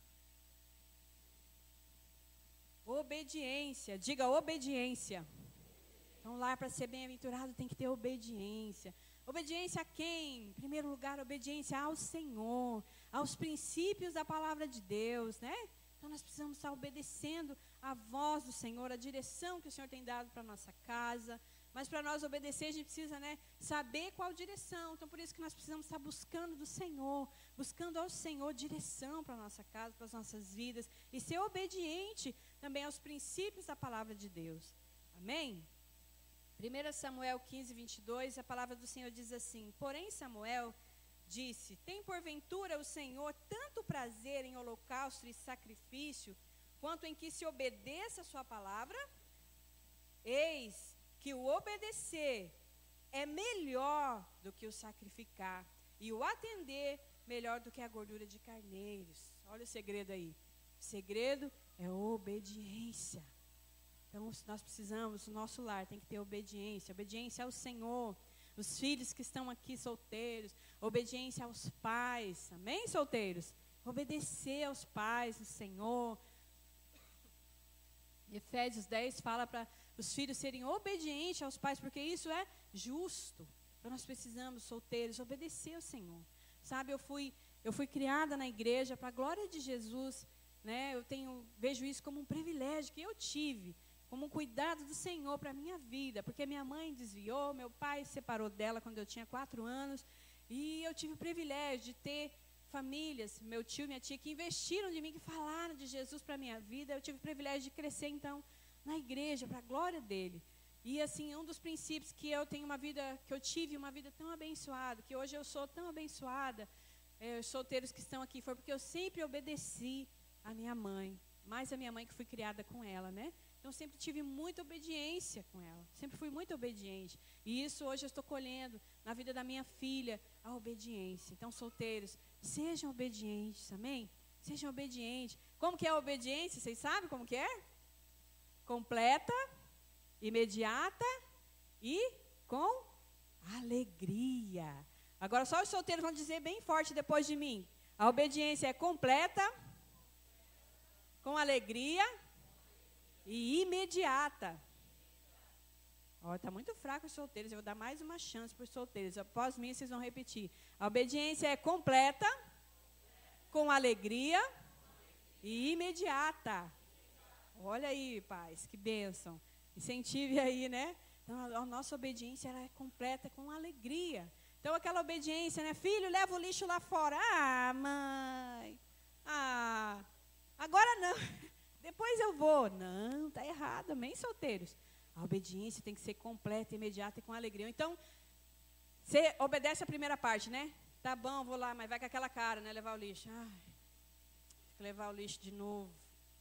Obediência, diga obediência. Então, lá, para ser bem-aventurado, tem que ter obediência. Obediência a quem? Em primeiro lugar, obediência ao Senhor, aos princípios da palavra de Deus, né? Então, nós precisamos estar obedecendo a voz do Senhor, a direção que o Senhor tem dado para a nossa casa. Mas para nós obedecer, a gente precisa, né, saber qual direção. Então, por isso que nós precisamos estar buscando do Senhor, buscando ao Senhor direção para a nossa casa, para as nossas vidas. E ser obediente também aos princípios da palavra de Deus. Amém? primeiro Samuel quinze, vinte e dois, a palavra do Senhor diz assim: porém Samuel disse, tem porventura o Senhor tanto prazer em holocausto e sacrifício, quanto em que se obedeça a sua palavra? Eis que o obedecer é melhor do que o sacrificar, e o atender melhor do que a gordura de carneiros. Olha o segredo aí. O segredo é obediência. Então, nós precisamos, o nosso lar tem que ter obediência, obediência ao Senhor, os filhos que estão aqui solteiros, obediência aos pais, amém, solteiros? Obedecer aos pais, o Senhor. Efésios dez fala para os filhos serem obedientes aos pais, porque isso é justo. Então nós precisamos, solteiros, obedecer ao Senhor. Sabe, eu fui, eu fui criada na igreja para a glória de Jesus, né? Eu tenho, vejo isso como um privilégio que eu tive, como um cuidado do Senhor para a minha vida, porque minha mãe desviou, meu pai se separou dela quando eu tinha quatro anos, e eu tive o privilégio de ter famílias, meu tio e minha tia, que investiram de mim, que falaram de Jesus para a minha vida. Eu tive o privilégio de crescer, então, na igreja, para a glória dele. E, assim, um dos princípios que eu tenho uma vida, que eu tive uma vida tão abençoada, que hoje eu sou tão abençoada, é, os solteiros que estão aqui, foi porque eu sempre obedeci a minha mãe, mais a minha mãe que fui criada com ela, né? Então, sempre tive muita obediência com ela, sempre fui muito obediente. E isso hoje eu estou colhendo na vida da minha filha, a obediência. Então, solteiros, sejam obedientes, amém? Sejam obedientes. Como que é a obediência? Vocês sabem como que é? Completa, imediata e com alegria. Agora, só os solteiros vão dizer bem forte depois de mim. A obediência é completa, com alegria e imediata. Ó, está muito fraco os solteiros, eu vou dar mais uma chance para os solteiros. Após mim, vocês vão repetir. A obediência é completa, com alegria e imediata. Olha aí, pais, que bênção. Incentive aí, né? Então, a, a nossa obediência ela é completa com alegria. Então, aquela obediência, né? Filho, leva o lixo lá fora. Ah, mãe. Ah, agora não. Depois eu vou. Não, está errado, amém, solteiros? A obediência tem que ser completa, imediata e com alegria. Então, você obedece a primeira parte, né? Tá bom, vou lá, mas vai com aquela cara, né? Levar o lixo. Ai, tem que levar o lixo de novo.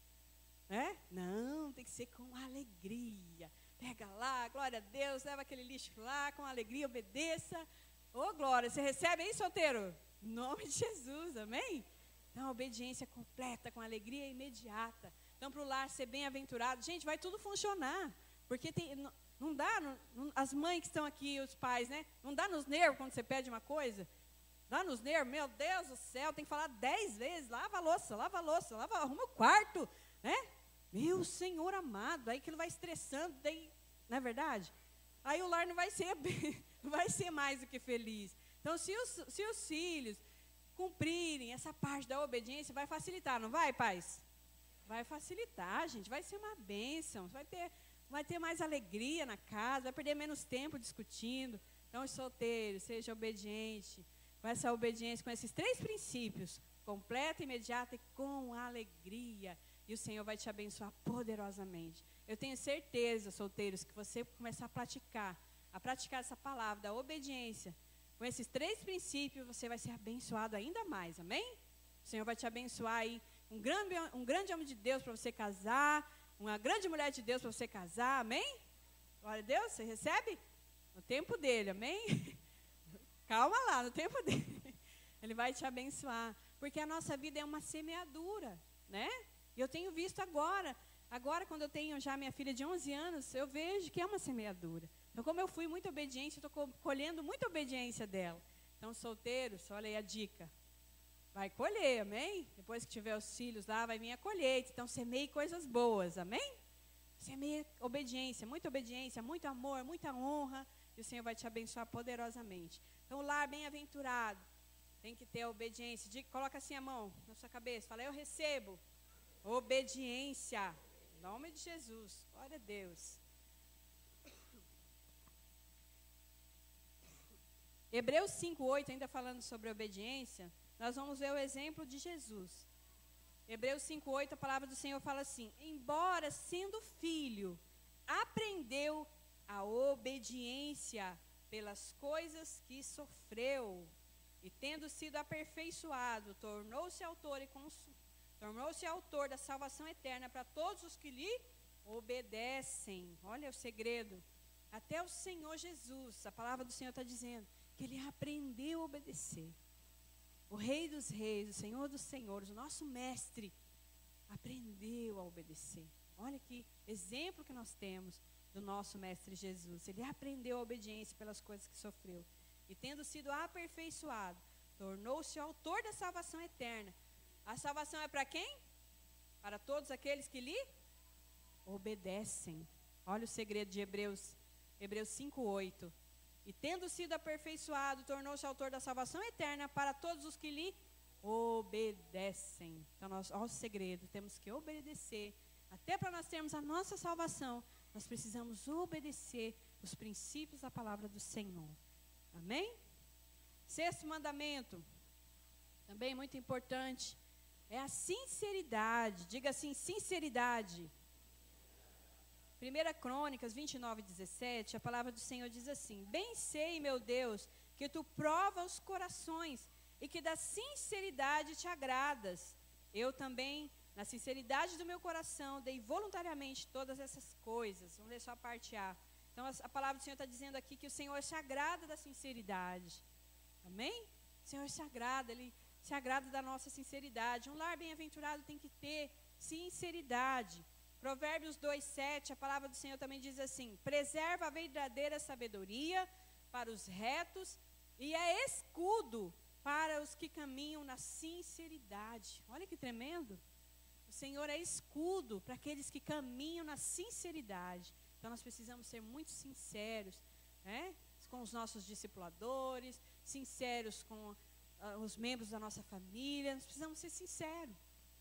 Né? Não, tem que ser com alegria. Pega lá, glória a Deus, leva aquele lixo lá, com alegria, obedeça. Ô, oh, glória, você recebe aí, solteiro? Em nome de Jesus, amém? Então, a obediência completa, com alegria imediata. Então, para o lar ser bem-aventurado, gente, vai tudo funcionar. Porque tem, não, não dá, não, não, as mães que estão aqui, os pais, né? Não dá nos nervos quando você pede uma coisa? Dá nos nervos, meu Deus do céu, tem que falar dez vezes, lava a louça, lava a louça, lava, arruma o quarto, né? Meu Senhor amado, aí aquilo vai estressando, daí, não é verdade? Aí o lar não vai ser, não vai ser mais do que feliz. Então, se os, se os filhos cumprirem essa parte da obediência, vai facilitar, não vai, pais? Vai facilitar, gente, vai ser uma bênção, vai ter... vai ter mais alegria na casa, vai perder menos tempo discutindo. Então, os solteiros, seja obediente, com essa obediência, com esses três princípios, completa, imediata e com alegria. E o Senhor vai te abençoar poderosamente. Eu tenho certeza, solteiros, que você começar a praticar, a praticar essa palavra da obediência, com esses três princípios, você vai ser abençoado ainda mais, amém? O Senhor vai te abençoar aí, um grande, um grande homem de Deus para você casar, uma grande mulher de Deus para você casar, amém? Glória a Deus, você recebe? No tempo dele, amém? Calma lá, no tempo dele. Ele vai te abençoar, porque a nossa vida é uma semeadura, né? E eu tenho visto agora, agora quando eu tenho já minha filha de onze anos, eu vejo que é uma semeadura. Então, como eu fui muito obediente, eu estou colhendo muita obediência dela. Então, solteiros, olha aí a dica. Vai colher, amém? Depois que tiver os filhos lá, vai vir a colheita. Então, semeie coisas boas, amém? Semeie obediência, muita obediência, muito amor, muita honra. E o Senhor vai te abençoar poderosamente. Então, o lar bem-aventurado tem que ter a obediência. Diga, coloca assim a mão na sua cabeça. Fala, eu recebo obediência. Em nome de Jesus. Glória a Deus. Hebreus cinco, oito, ainda falando sobre obediência, nós vamos ver o exemplo de Jesus. Hebreus cinco, oito, a palavra do Senhor fala assim: embora sendo filho, aprendeu a obediência pelas coisas que sofreu, e tendo sido aperfeiçoado, tornou-se autor e cons... tornou-se autor da salvação eterna para todos os que lhe obedecem. Olha o segredo. Até o Senhor Jesus, a palavra do Senhor está dizendo que ele aprendeu a obedecer. O Rei dos Reis, o Senhor dos Senhores, o nosso mestre, aprendeu a obedecer. Olha que exemplo que nós temos do nosso mestre Jesus. Ele aprendeu a obediência pelas coisas que sofreu. E tendo sido aperfeiçoado, tornou-se autor da salvação eterna. A salvação é para quem? Para todos aqueles que lhe obedecem. Olha o segredo de Hebreus, Hebreus cinco, oito. E tendo sido aperfeiçoado, tornou-se autor da salvação eterna para todos os que lhe obedecem. Então, nós, olha o segredo, temos que obedecer. Até para nós termos a nossa salvação, nós precisamos obedecer os princípios da palavra do Senhor. Amém? Sexto mandamento, também muito importante, é a sinceridade. Diga assim, sinceridade. Primeira Crônicas vinte e nove, dezessete, a palavra do Senhor diz assim: bem sei, meu Deus, que tu provas os corações e que da sinceridade te agradas. Eu também, na sinceridade do meu coração, dei voluntariamente todas essas coisas. Vamos ler só a parte A. Então, a, a palavra do Senhor está dizendo aqui que o Senhor se agrada da sinceridade. Amém? O Senhor se agrada, Ele se agrada da nossa sinceridade. Um lar bem-aventurado tem que ter sinceridade. Provérbios dois, sete, a palavra do Senhor também diz assim: preserva a verdadeira sabedoria para os retos e é escudo para os que caminham na sinceridade. Olha que tremendo. O Senhor é escudo para aqueles que caminham na sinceridade. Então nós precisamos ser muito sinceros, né, com os nossos discipuladores, sinceros com uh, os membros da nossa família. Nós precisamos ser sinceros.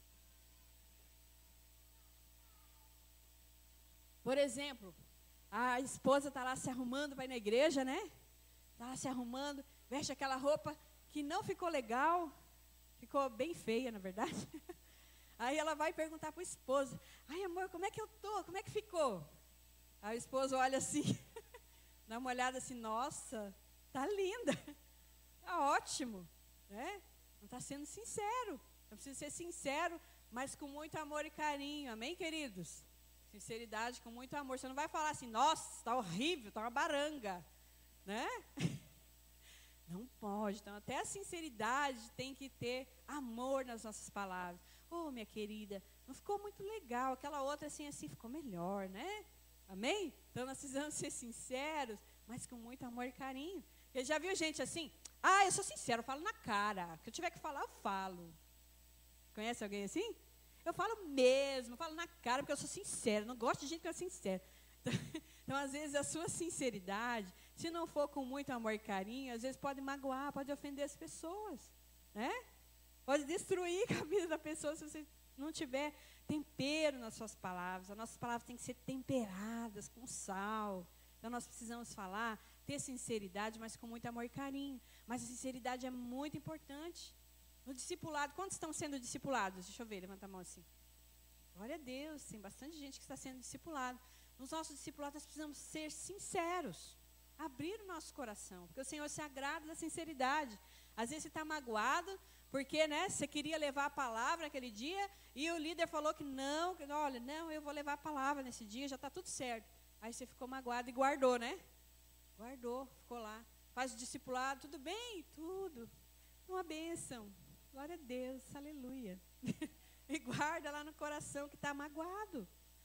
Por exemplo, a esposa está lá se arrumando para ir na igreja, né? Está lá se arrumando, veste aquela roupa que não ficou legal, ficou bem feia, na verdade. Aí ela vai perguntar para o esposo: ai, amor, como é que eu tô? Como é que ficou? Aí o esposo olha assim, dá uma olhada assim: nossa, tá linda, tá ótimo, né? Não está sendo sincero. Eu preciso ser sincero, mas com muito amor e carinho. Amém, queridos? Sinceridade com muito amor. Você não vai falar assim: nossa, está horrível, está uma baranga, né? Não pode. Então, até a sinceridade tem que ter amor nas nossas palavras. Ô, oh, minha querida, não ficou muito legal. Aquela outra assim, assim, ficou melhor, né? Amém? Então, nós precisamos ser sinceros, mas com muito amor e carinho. Você já viu gente assim? Ah, eu sou sincero, eu falo na cara. O que eu tiver que falar, eu falo. Conhece alguém assim? Eu falo mesmo, eu falo na cara, porque eu sou sincero. Não gosto de gente que é sincera. Então, então, às vezes, a sua sinceridade, se não for com muito amor e carinho, às vezes pode magoar, pode ofender as pessoas, né? Pode destruir a vida da pessoa se você não tiver tempero nas suas palavras. As nossas palavras têm que ser temperadas com sal. Então, nós precisamos falar, ter sinceridade, mas com muito amor e carinho. Mas a sinceridade é muito importante. No discipulado, quantos estão sendo discipulados? Deixa eu ver, levanta a mão assim. Glória a Deus, tem bastante gente que está sendo discipulado. Nos nossos discipulados, nós precisamos ser sinceros. Abrir o nosso coração, porque o Senhor se agrada da sinceridade. Às vezes você está magoado, porque, né, você queria levar a palavra naquele dia, e o líder falou que não, que, olha, não, eu vou levar a palavra nesse dia, já está tudo certo. Aí você ficou magoado e guardou, né? Guardou, ficou lá. Faz o discipulado, tudo bem? Tudo. Uma bênção. Glória a Deus, aleluia. E guarda lá no coração que está magoado.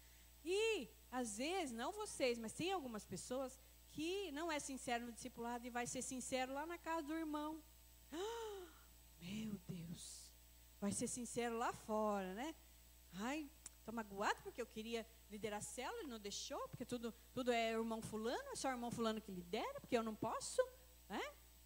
E, às vezes, não vocês, mas tem algumas pessoas que não é sincero no discipulado e vai ser sincero lá na casa do irmão. Ah, meu Deus. Vai ser sincero lá fora, né? Ai, estou magoado porque eu queria liderar a célula e não deixou, porque tudo, tudo é irmão fulano, é só irmão fulano que lidera, porque eu não posso, né?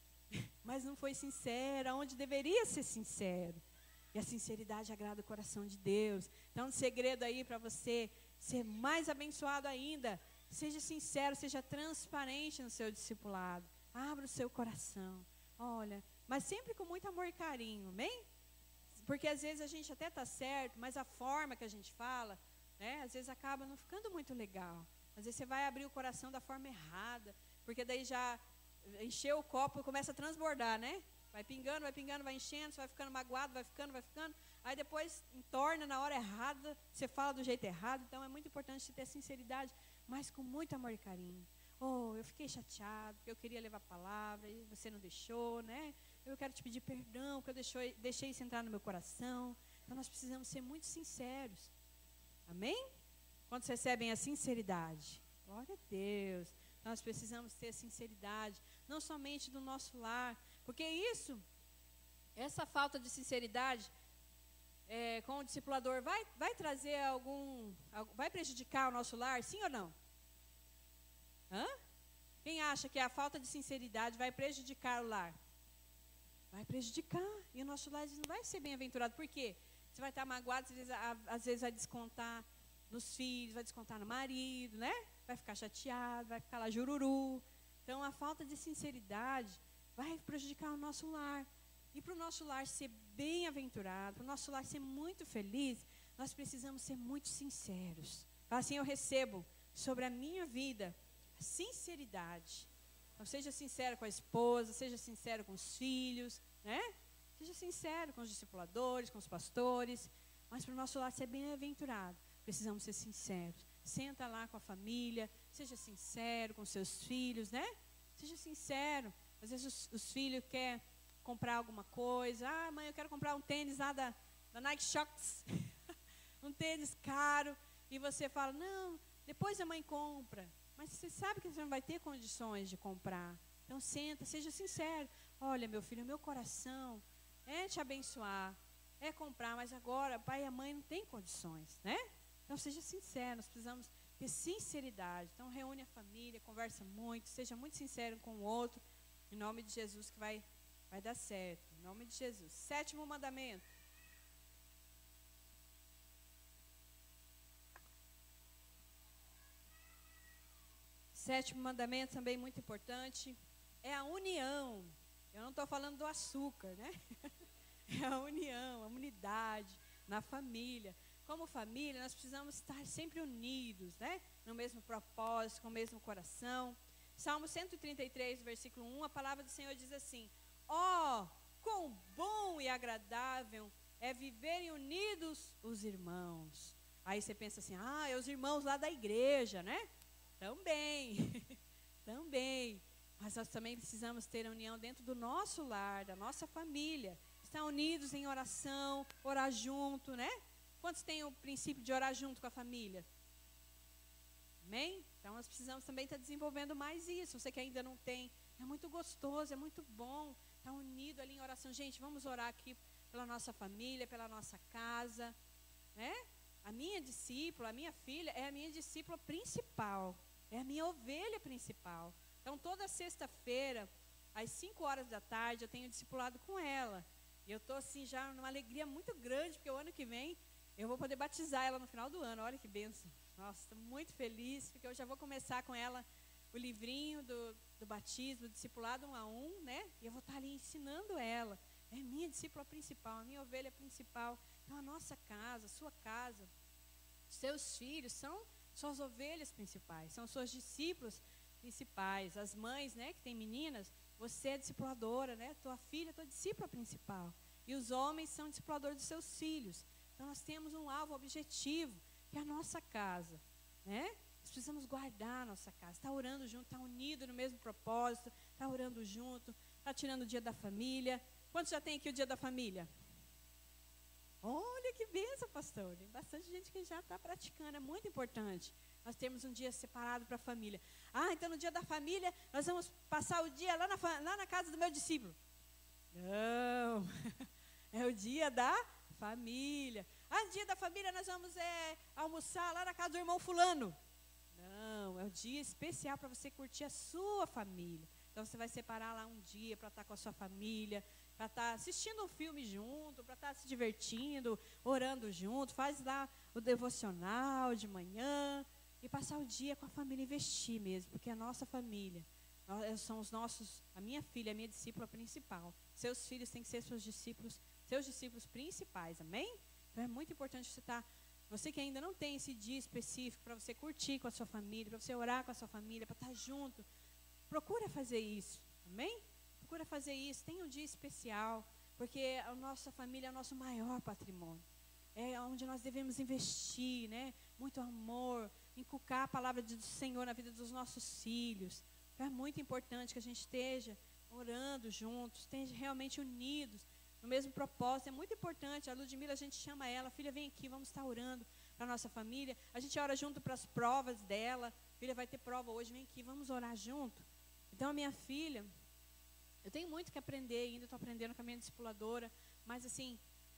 Mas não foi sincero, onde deveria ser sincero. E a sinceridade agrada o coração de Deus. Então, um segredo aí para você ser mais abençoado ainda, seja sincero, seja transparente no seu discipulado. Abra o seu coração. Olha, mas sempre com muito amor e carinho, amém? Porque às vezes a gente até está certo, mas a forma que a gente fala, né, às vezes acaba não ficando muito legal. Às vezes você vai abrir o coração da forma errada, porque daí já encheu o copo e começa a transbordar, né? Vai pingando, vai pingando, vai enchendo, você vai ficando magoado, vai ficando, vai ficando. Aí depois entorna na hora errada, você fala do jeito errado. Então é muito importante você ter sinceridade, mas com muito amor e carinho. Oh, eu fiquei chateado, porque eu queria levar a palavra e você não deixou, né? Eu quero te pedir perdão, porque eu deixou, deixei isso entrar no meu coração. Então nós precisamos ser muito sinceros. Amém? Quantos recebem a sinceridade? Glória a Deus. Nós precisamos ter sinceridade, não somente do nosso lar, porque isso, essa falta de sinceridade, é, com o discipulador vai, vai trazer algum, vai prejudicar o nosso lar, sim ou não? Hã? Quem acha que a falta de sinceridade vai prejudicar o lar? Vai prejudicar. E o nosso lar não vai ser bem-aventurado. Por quê? Você vai estar magoado, às vezes, às vezes vai descontar nos filhos, vai descontar no marido, né? Vai ficar chateado, vai ficar lá jururu. Então, a falta de sinceridade vai prejudicar o nosso lar. E para o nosso lar ser bem-aventurado, para o nosso lar ser muito feliz, nós precisamos ser muito sinceros. Assim eu recebo sobre a minha vida sinceridade. Então, seja sincero com a esposa, seja sincero com os filhos, né? Seja sincero com os discipuladores, com os pastores. Mas para o nosso lar ser bem-aventurado, precisamos ser sinceros. Senta lá com a família, seja sincero com seus filhos, né? Seja sincero. Às vezes os, os filhos querem comprar alguma coisa. Ah, mãe, eu quero comprar um tênis lá da, da Nike Shox. Um tênis caro. E você fala, não, depois a mãe compra. Mas você sabe que você não vai ter condições de comprar. Então senta, seja sincero. Olha, meu filho, meu coração é te abençoar, é comprar, mas agora o pai e a mãe não têm condições, né? Então seja sincero, nós precisamos ter sinceridade. Então reúne a família, conversa muito, seja muito sincero com o outro, em nome de Jesus que vai, vai dar certo, em nome de Jesus. Sétimo mandamento. Sétimo mandamento também muito importante, é a união. Eu não estou falando do açúcar, né? É a união, a unidade na família. Como família, nós precisamos estar sempre unidos, né? No mesmo propósito, com o mesmo coração. Salmo cento e trinta e três, versículo um, a palavra do Senhor diz assim: ó, oh, quão bom e agradável é viverem unidos os irmãos. Aí você pensa assim, ah, é os irmãos lá da igreja, né? Também, também. Mas nós também precisamos ter a união dentro do nosso lar, da nossa família. Estar unidos em oração, orar junto, né? Quantos têm o princípio de orar junto com a família? Amém? Então nós precisamos também estar desenvolvendo mais isso. Você que ainda não tem, é muito gostoso, é muito bom estar unido ali em oração. Gente, vamos orar aqui pela nossa família, pela nossa casa, né? A minha discípula, a minha filha, é a minha discípula principal. É a minha ovelha principal. Então, toda sexta-feira, às cinco horas da tarde, eu tenho discipulado com ela. E eu estou, assim, já numa alegria muito grande, porque o ano que vem eu vou poder batizar ela no final do ano. Olha que bênção. Nossa, estou muito feliz, porque eu já vou começar com ela o livrinho do, do batismo, do discipulado um a um, né? E eu vou estar ali ensinando ela. É minha discípula principal, a minha ovelha principal. Então, a nossa casa, a sua casa, seus filhos são suas ovelhas principais, são suas discípulos principais. As mães, né, que têm meninas, você é discipuladora, né? Tua filha é tua discípula principal. E os homens são discipuladores dos seus filhos. Então, nós temos um alvo objetivo, que é a nossa casa, né? Nós precisamos guardar a nossa casa, estar orando junto, estar unido no mesmo propósito, estar orando junto, estar tirando o dia da família. Quantos já tem aqui o dia da família? Olha que bênção, pastor. Tem bastante gente que já está praticando, é muito importante. Nós temos um dia separado para a família. Ah, então no dia da família, nós vamos passar o dia lá na, lá na casa do meu discípulo. Não, é o dia da família. Ah, no dia da família nós vamos é, almoçar lá na casa do irmão fulano. Não, é o dia especial para você curtir a sua família. Então você vai separar lá um dia para estar com a sua família, para estar assistindo um filme junto, para estar se divertindo, orando junto. Faz lá o devocional de manhã e passar o dia com a família, investir mesmo, porque a nossa família nós, são os nossos, a minha filha, a minha discípula principal. Seus filhos têm que ser seus discípulos, seus discípulos principais, amém? Então é muito importante você estar, você que ainda não tem esse dia específico para você curtir com a sua família, para você orar com a sua família, para estar junto, procura fazer isso, amém? Procura fazer isso, tem um dia especial, porque a nossa família é o nosso maior patrimônio. É onde nós devemos investir, né? Muito amor, inculcar a palavra do Senhor na vida dos nossos filhos. Então é muito importante que a gente esteja orando juntos, esteja realmente unidos no mesmo propósito. É muito importante. A Ludmila, a gente chama ela, filha, vem aqui, vamos estar orando para a nossa família. A gente ora junto para as provas dela. Filha, vai ter prova hoje, vem aqui, vamos orar junto. Então a minha filha, eu tenho muito que aprender ainda, estou aprendendo com a minha discipuladora, mas assim,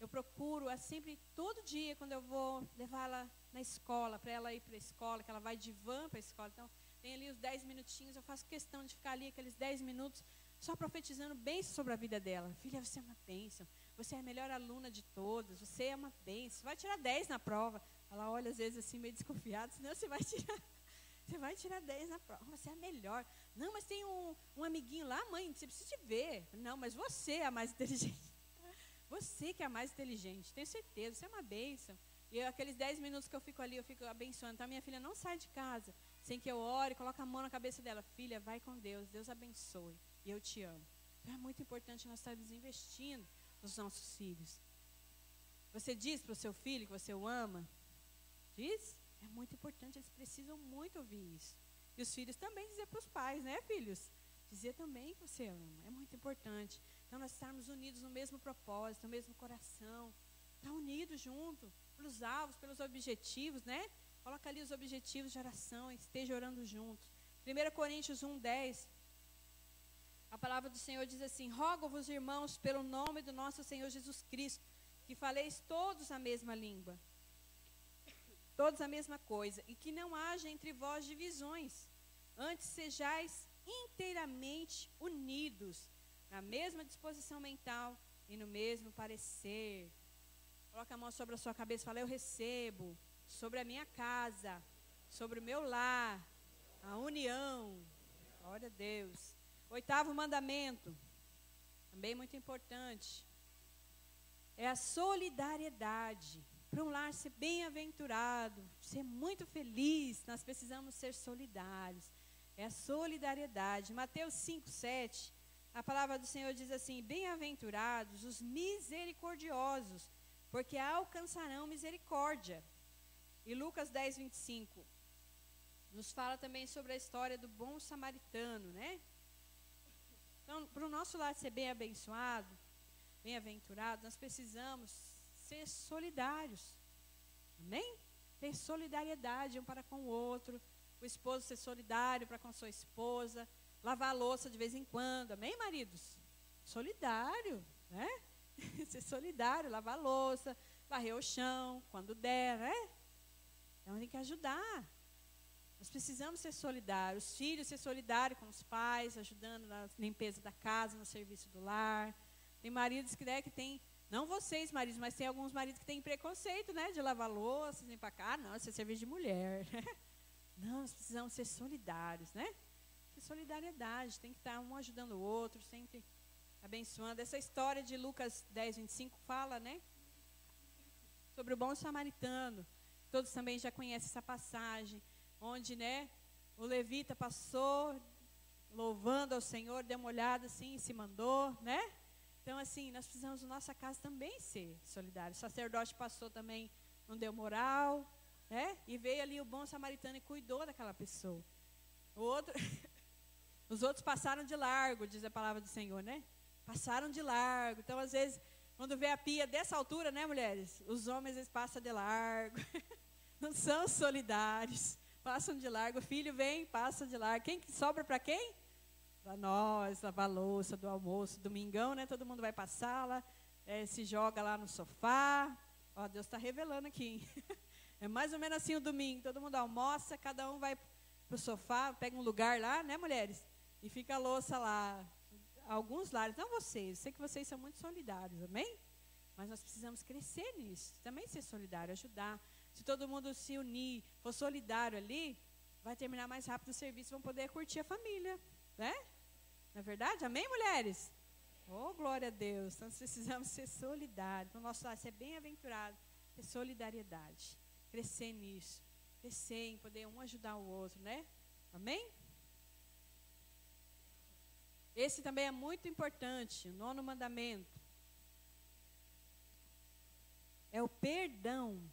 eu procuro, é sempre, todo dia, quando eu vou levar ela na escola, para ela ir para a escola, que ela vai de van para a escola. Então, tem ali os dez minutinhos, eu faço questão de ficar ali aqueles dez minutos, só profetizando bênção sobre a vida dela. Filha, você é uma bênção, você é a melhor aluna de todas, você é uma bênção, você vai tirar dez na prova. Ela olha às vezes assim, meio desconfiada, senão você vai tirar, você vai tirar dez na prova, você é a melhor. Não, mas tem um, um amiguinho lá, mãe, você precisa te ver. Não, mas você é a mais inteligente. Você que é a mais inteligente, tenho certeza, você é uma bênção. E eu, aqueles dez minutos que eu fico ali, eu fico abençoando. Então, minha filha não sai de casa sem que eu ore, coloque a mão na cabeça dela. Filha, vai com Deus, Deus abençoe. E eu te amo. Então, é muito importante nós estarmos investindo nos nossos filhos. Você diz para o seu filho que você o ama? Diz? É muito importante, eles precisam muito ouvir isso. E os filhos também dizer para os pais, né, filhos? Dizer também que você ama, é muito importante. Então, nós estarmos unidos no mesmo propósito, no mesmo coração. Estar unidos junto, pelos alvos, pelos objetivos, né? Coloca ali os objetivos de oração, esteja orando juntos. primeira Coríntios um, dez. A palavra do Senhor diz assim: rogo-vos, irmãos, pelo nome do nosso Senhor Jesus Cristo, que faleis todos a mesma língua, todos a mesma coisa, e que não haja entre vós divisões, antes sejais inteiramente unidos, na mesma disposição mental e no mesmo parecer. Coloca a mão sobre a sua cabeça e fala: eu recebo sobre a minha casa, sobre o meu lar, a união. Glória a Deus. Oitavo mandamento, também muito importante, é a solidariedade. Para um lar ser bem-aventurado, ser muito feliz, nós precisamos ser solidários. É a solidariedade. Mateus cinco, sete, a palavra do Senhor diz assim: bem-aventurados os misericordiosos, porque alcançarão misericórdia. E Lucas dez, vinte e cinco, nos fala também sobre a história do bom samaritano, né? Então, para o nosso lar ser bem abençoado, bem-aventurado, nós precisamos ser solidários. Amém? Ter solidariedade um para com o outro. O esposo ser solidário para com a sua esposa. Lavar a louça de vez em quando. Amém, maridos? Solidário, né? Ser solidário, lavar a louça, varrer o chão, quando der, né? Então, tem que ajudar. Nós precisamos ser solidários. Os filhos ser solidários com os pais, ajudando na limpeza da casa, no serviço do lar. Tem maridos que, né, que tem, não vocês, maridos, mas tem alguns maridos que têm preconceito, né, de lavar louça, limpar a casa. Não, isso é serviço de mulher. Não, nós precisamos ser solidários, né? Ter solidariedade, tem que estar um ajudando o outro, sempre abençoando. Essa história de Lucas dez, vinte e cinco fala, né, sobre o bom samaritano. Todos também já conhecem essa passagem, onde, né, o levita passou louvando ao Senhor, deu uma olhada assim e se mandou, né? Então, assim, nós precisamos, na nossa casa, também ser solidários. O sacerdote passou também, não deu moral, né? E veio ali o bom samaritano e cuidou daquela pessoa. O outro, os outros passaram de largo, diz a palavra do Senhor, né? Passaram de largo. Então, às vezes, quando vê a pia dessa altura, né, mulheres? Os homens, eles passam de largo. Não são solidários. Passam de largo. O filho vem, passa de largo. Quem que sobra para quem? Para nós, lavar a louça do almoço, domingão, né? Todo mundo vai para a sala, é, se joga lá no sofá. Ó, Deus está revelando aqui. É mais ou menos assim o domingo. Todo mundo almoça, cada um vai para o sofá, pega um lugar lá, né, mulheres? E fica a louça lá. Alguns lares, não vocês, sei que vocês são muito solidários, amém? Mas nós precisamos crescer nisso, também ser solidário, ajudar. Se todo mundo se unir, for solidário ali, vai terminar mais rápido o serviço, vão poder curtir a família, né? Não é verdade? Amém, mulheres? Oh, glória a Deus. Então, nós precisamos ser solidários. No nosso lado, ser bem-aventurado, ter solidariedade. Crescer nisso. Crescer em poder um ajudar o outro, né? Amém? Esse também é muito importante, o nono mandamento. É o perdão.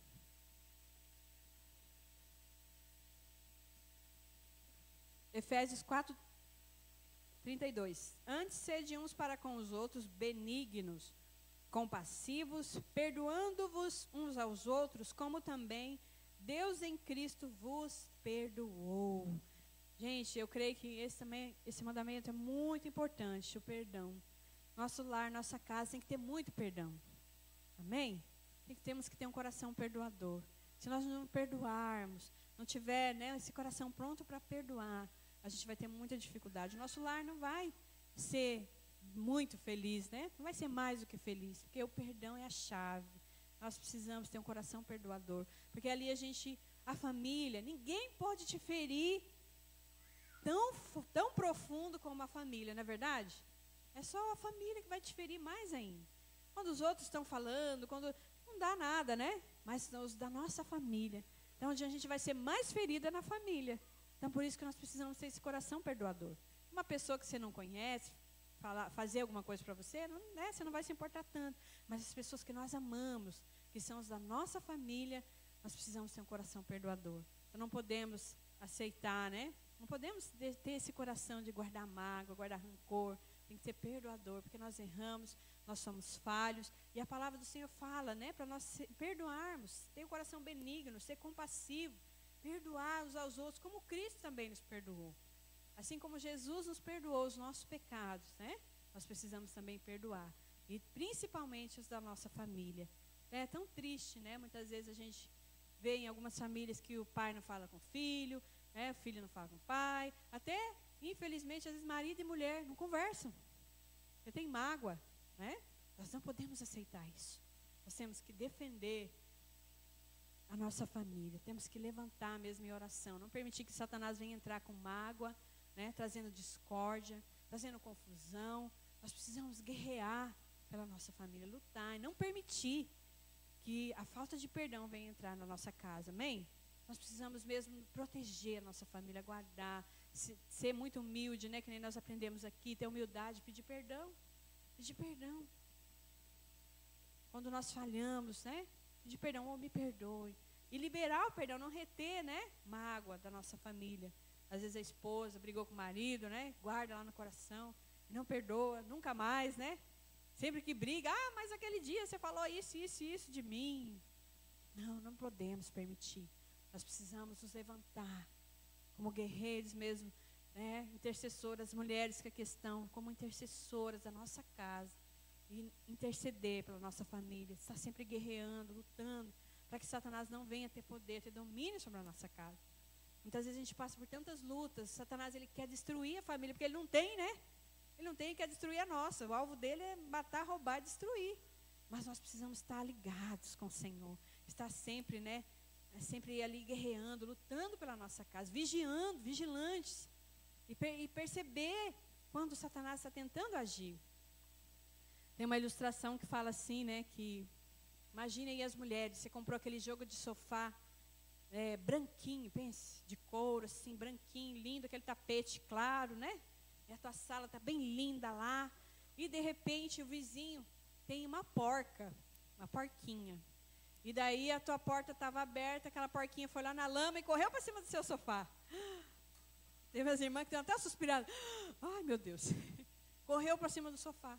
Efésios quatro, trinta e dois. Antes sede uns para com os outros benignos, compassivos, perdoando-vos uns aos outros, como também Deus em Cristo vos perdoou. Gente, eu creio que esse, também, esse mandamento é muito importante, o perdão. Nosso lar, nossa casa tem que ter muito perdão. Amém? Tem que, temos que ter um coração perdoador. Se nós não perdoarmos, não tiver, né, esse coração pronto para perdoar, a gente vai ter muita dificuldade. O nosso lar não vai ser muito feliz, né? Não vai ser mais do que feliz, porque o perdão é a chave. Nós precisamos ter um coração perdoador, porque ali a gente, a família, ninguém pode te ferir tão, tão profundo como a família, não é verdade? É só a família que vai te ferir mais ainda. Quando os outros estão falando, quando não dá nada, né? Mas os da nossa família, então onde a gente vai ser mais ferida na família. Então por isso que nós precisamos ter esse coração perdoador. Uma pessoa que você não conhece, falar, fazer alguma coisa para você, não, né, você não vai se importar tanto. Mas as pessoas que nós amamos, que são os da nossa família, nós precisamos ter um coração perdoador. Então não podemos aceitar, né? Não podemos ter esse coração de guardar mágoa, guardar rancor. Tem que ser perdoador, porque nós erramos, nós somos falhos. E a palavra do Senhor fala, né, para nós perdoarmos, ter um coração benigno, ser compassivo, perdoar uns aos outros, como Cristo também nos perdoou. Assim como Jesus nos perdoou os nossos pecados, né? Nós precisamos também perdoar. E principalmente os da nossa família. É tão triste, né? Muitas vezes a gente vê em algumas famílias que o pai não fala com o filho, né? O filho não fala com o pai. Até, infelizmente, às vezes marido e mulher não conversam. Porque tem mágoa, né? Nós não podemos aceitar isso. Nós temos que defender a nossa família. Temos que levantar mesmo em oração. Não permitir que Satanás venha entrar com mágoa, né, trazendo discórdia, trazendo confusão. Nós precisamos guerrear pela nossa família, lutar e não permitir que a falta de perdão venha entrar na nossa casa, amém? Nós precisamos mesmo proteger a nossa família, guardar, se, ser muito humilde, né, que nem nós aprendemos aqui, ter humildade, pedir perdão, pedir perdão. Quando nós falhamos, né, pedir perdão, ou me perdoe, e liberar o perdão, não reter, né, mágoa da nossa família. Às vezes a esposa brigou com o marido, né? Guarda lá no coração, não perdoa, nunca mais, né? Sempre que briga, ah, mas aquele dia você falou isso, isso e isso de mim. Não, não podemos permitir. Nós precisamos nos levantar como guerreiros mesmo, né? Intercessoras, mulheres que aqui estão, como intercessoras da nossa casa. E interceder pela nossa família, estar sempre guerreando, lutando, para que Satanás não venha ter poder, ter domínio sobre a nossa casa. Muitas vezes a gente passa por tantas lutas. Satanás, ele quer destruir a família, porque ele não tem, né? Ele não tem, ele quer destruir a nossa. O alvo dele é matar, roubar e destruir. Mas nós precisamos estar ligados com o Senhor. Estar sempre, né? Sempre ali guerreando, lutando pela nossa casa. Vigiando, vigilantes. E, per e perceber quando Satanás está tentando agir. Tem uma ilustração que fala assim, né? Que imagine aí as mulheres. Você comprou aquele jogo de sofá. É, branquinho, pense, de couro, assim, branquinho, lindo, aquele tapete claro, né? E a tua sala está bem linda lá. E, de repente, o vizinho tem uma porca, uma porquinha. E daí a tua porta estava aberta, aquela porquinha foi lá na lama e correu para cima do seu sofá. Teve as irmãs que estão até suspirando. Ai, meu Deus. Correu para cima do sofá.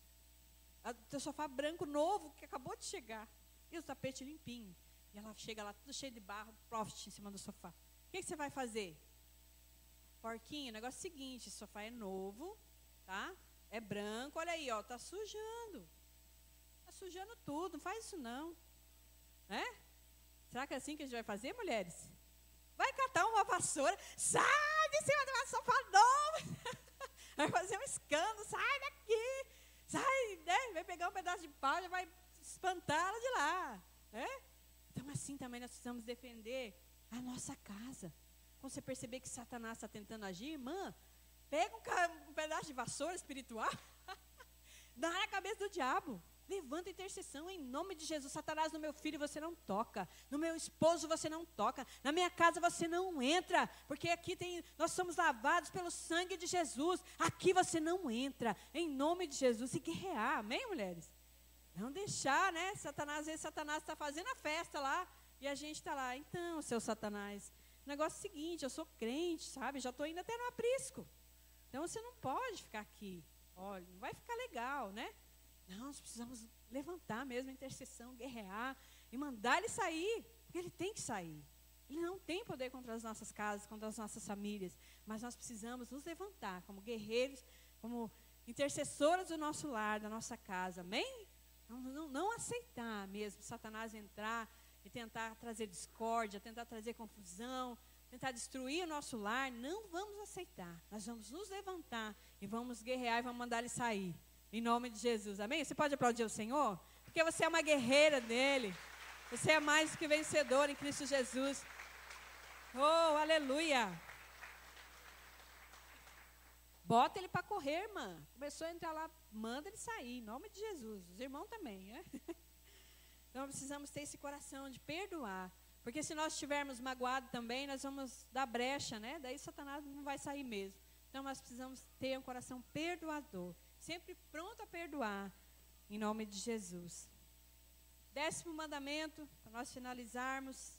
O teu sofá branco, novo, que acabou de chegar. E o tapete limpinho. E ela chega lá, tudo cheio de barro, profit em cima do sofá. O que, que você vai fazer? Porquinho, o negócio é o seguinte, esse sofá é novo, tá? É branco, olha aí, ó, tá sujando. Tá sujando tudo, não faz isso não. Né? Será que é assim que a gente vai fazer, mulheres? Vai catar uma vassoura, sai de cima do sofá novo. Vai fazer um escândalo, sai daqui. Sai, né? Vai pegar um pedaço de pau e vai espantá-la de lá. Né? Então, assim também nós precisamos defender a nossa casa. Quando você perceber que Satanás está tentando agir, irmã, pega um, um pedaço de vassoura espiritual, dá na cabeça do diabo. Levanta a intercessão em nome de Jesus. Satanás, no meu filho você não toca. No meu esposo você não toca. Na minha casa você não entra. Porque aqui tem, nós somos lavados pelo sangue de Jesus. Aqui você não entra. Em nome de Jesus. E guerrear, amém, mulheres? Não deixar, né? Satanás, às vezes Satanás está fazendo a festa lá. E a gente está lá. Então, seu Satanás, o negócio é o seguinte, eu sou crente, sabe? Já estou indo até no aprisco. Então você não pode ficar aqui. Olha, não vai ficar legal, né? Não, nós precisamos levantar mesmo a intercessão, guerrear e mandar ele sair, porque ele tem que sair. Ele não tem poder contra as nossas casas, contra as nossas famílias, mas nós precisamos nos levantar como guerreiros, como intercessoras do nosso lar, da nossa casa, amém? Não, não, não aceitar mesmo Satanás entrar e tentar trazer discórdia, tentar trazer confusão, tentar destruir o nosso lar. Não vamos aceitar. Nós vamos nos levantar e vamos guerrear e vamos mandar ele sair. Em nome de Jesus, amém? Você pode aplaudir o Senhor? Porque você é uma guerreira dele. Você é mais que vencedor em Cristo Jesus. Oh, aleluia. Bota ele para correr, irmã. Começou a entrar lá, manda ele sair, em nome de Jesus. Os irmãos também, né? Então, precisamos ter esse coração de perdoar. Porque se nós estivermos magoados também, nós vamos dar brecha, né? Daí Satanás não vai sair mesmo. Então, nós precisamos ter um coração perdoador. Sempre pronto a perdoar, em nome de Jesus. Décimo mandamento, para nós finalizarmos.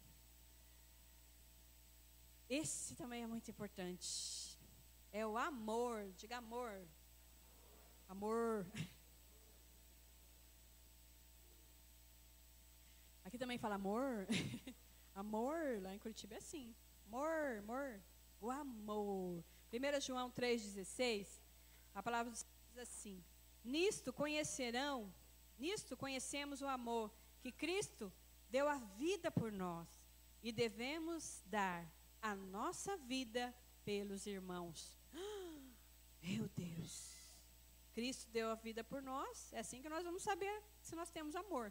Esse também é muito importante. É o amor. Diga amor. Amor. Aqui também fala amor. Amor, lá em Curitiba é assim. Amor, amor. O amor. primeiro João três, dezesseis. A palavra diz assim: Nisto conhecerão, nisto conhecemos o amor, que Cristo deu a vida por nós. E devemos dar a nossa vida pelos irmãos. Meu Deus. Cristo deu a vida por nós. É assim que nós vamos saber se nós temos amor.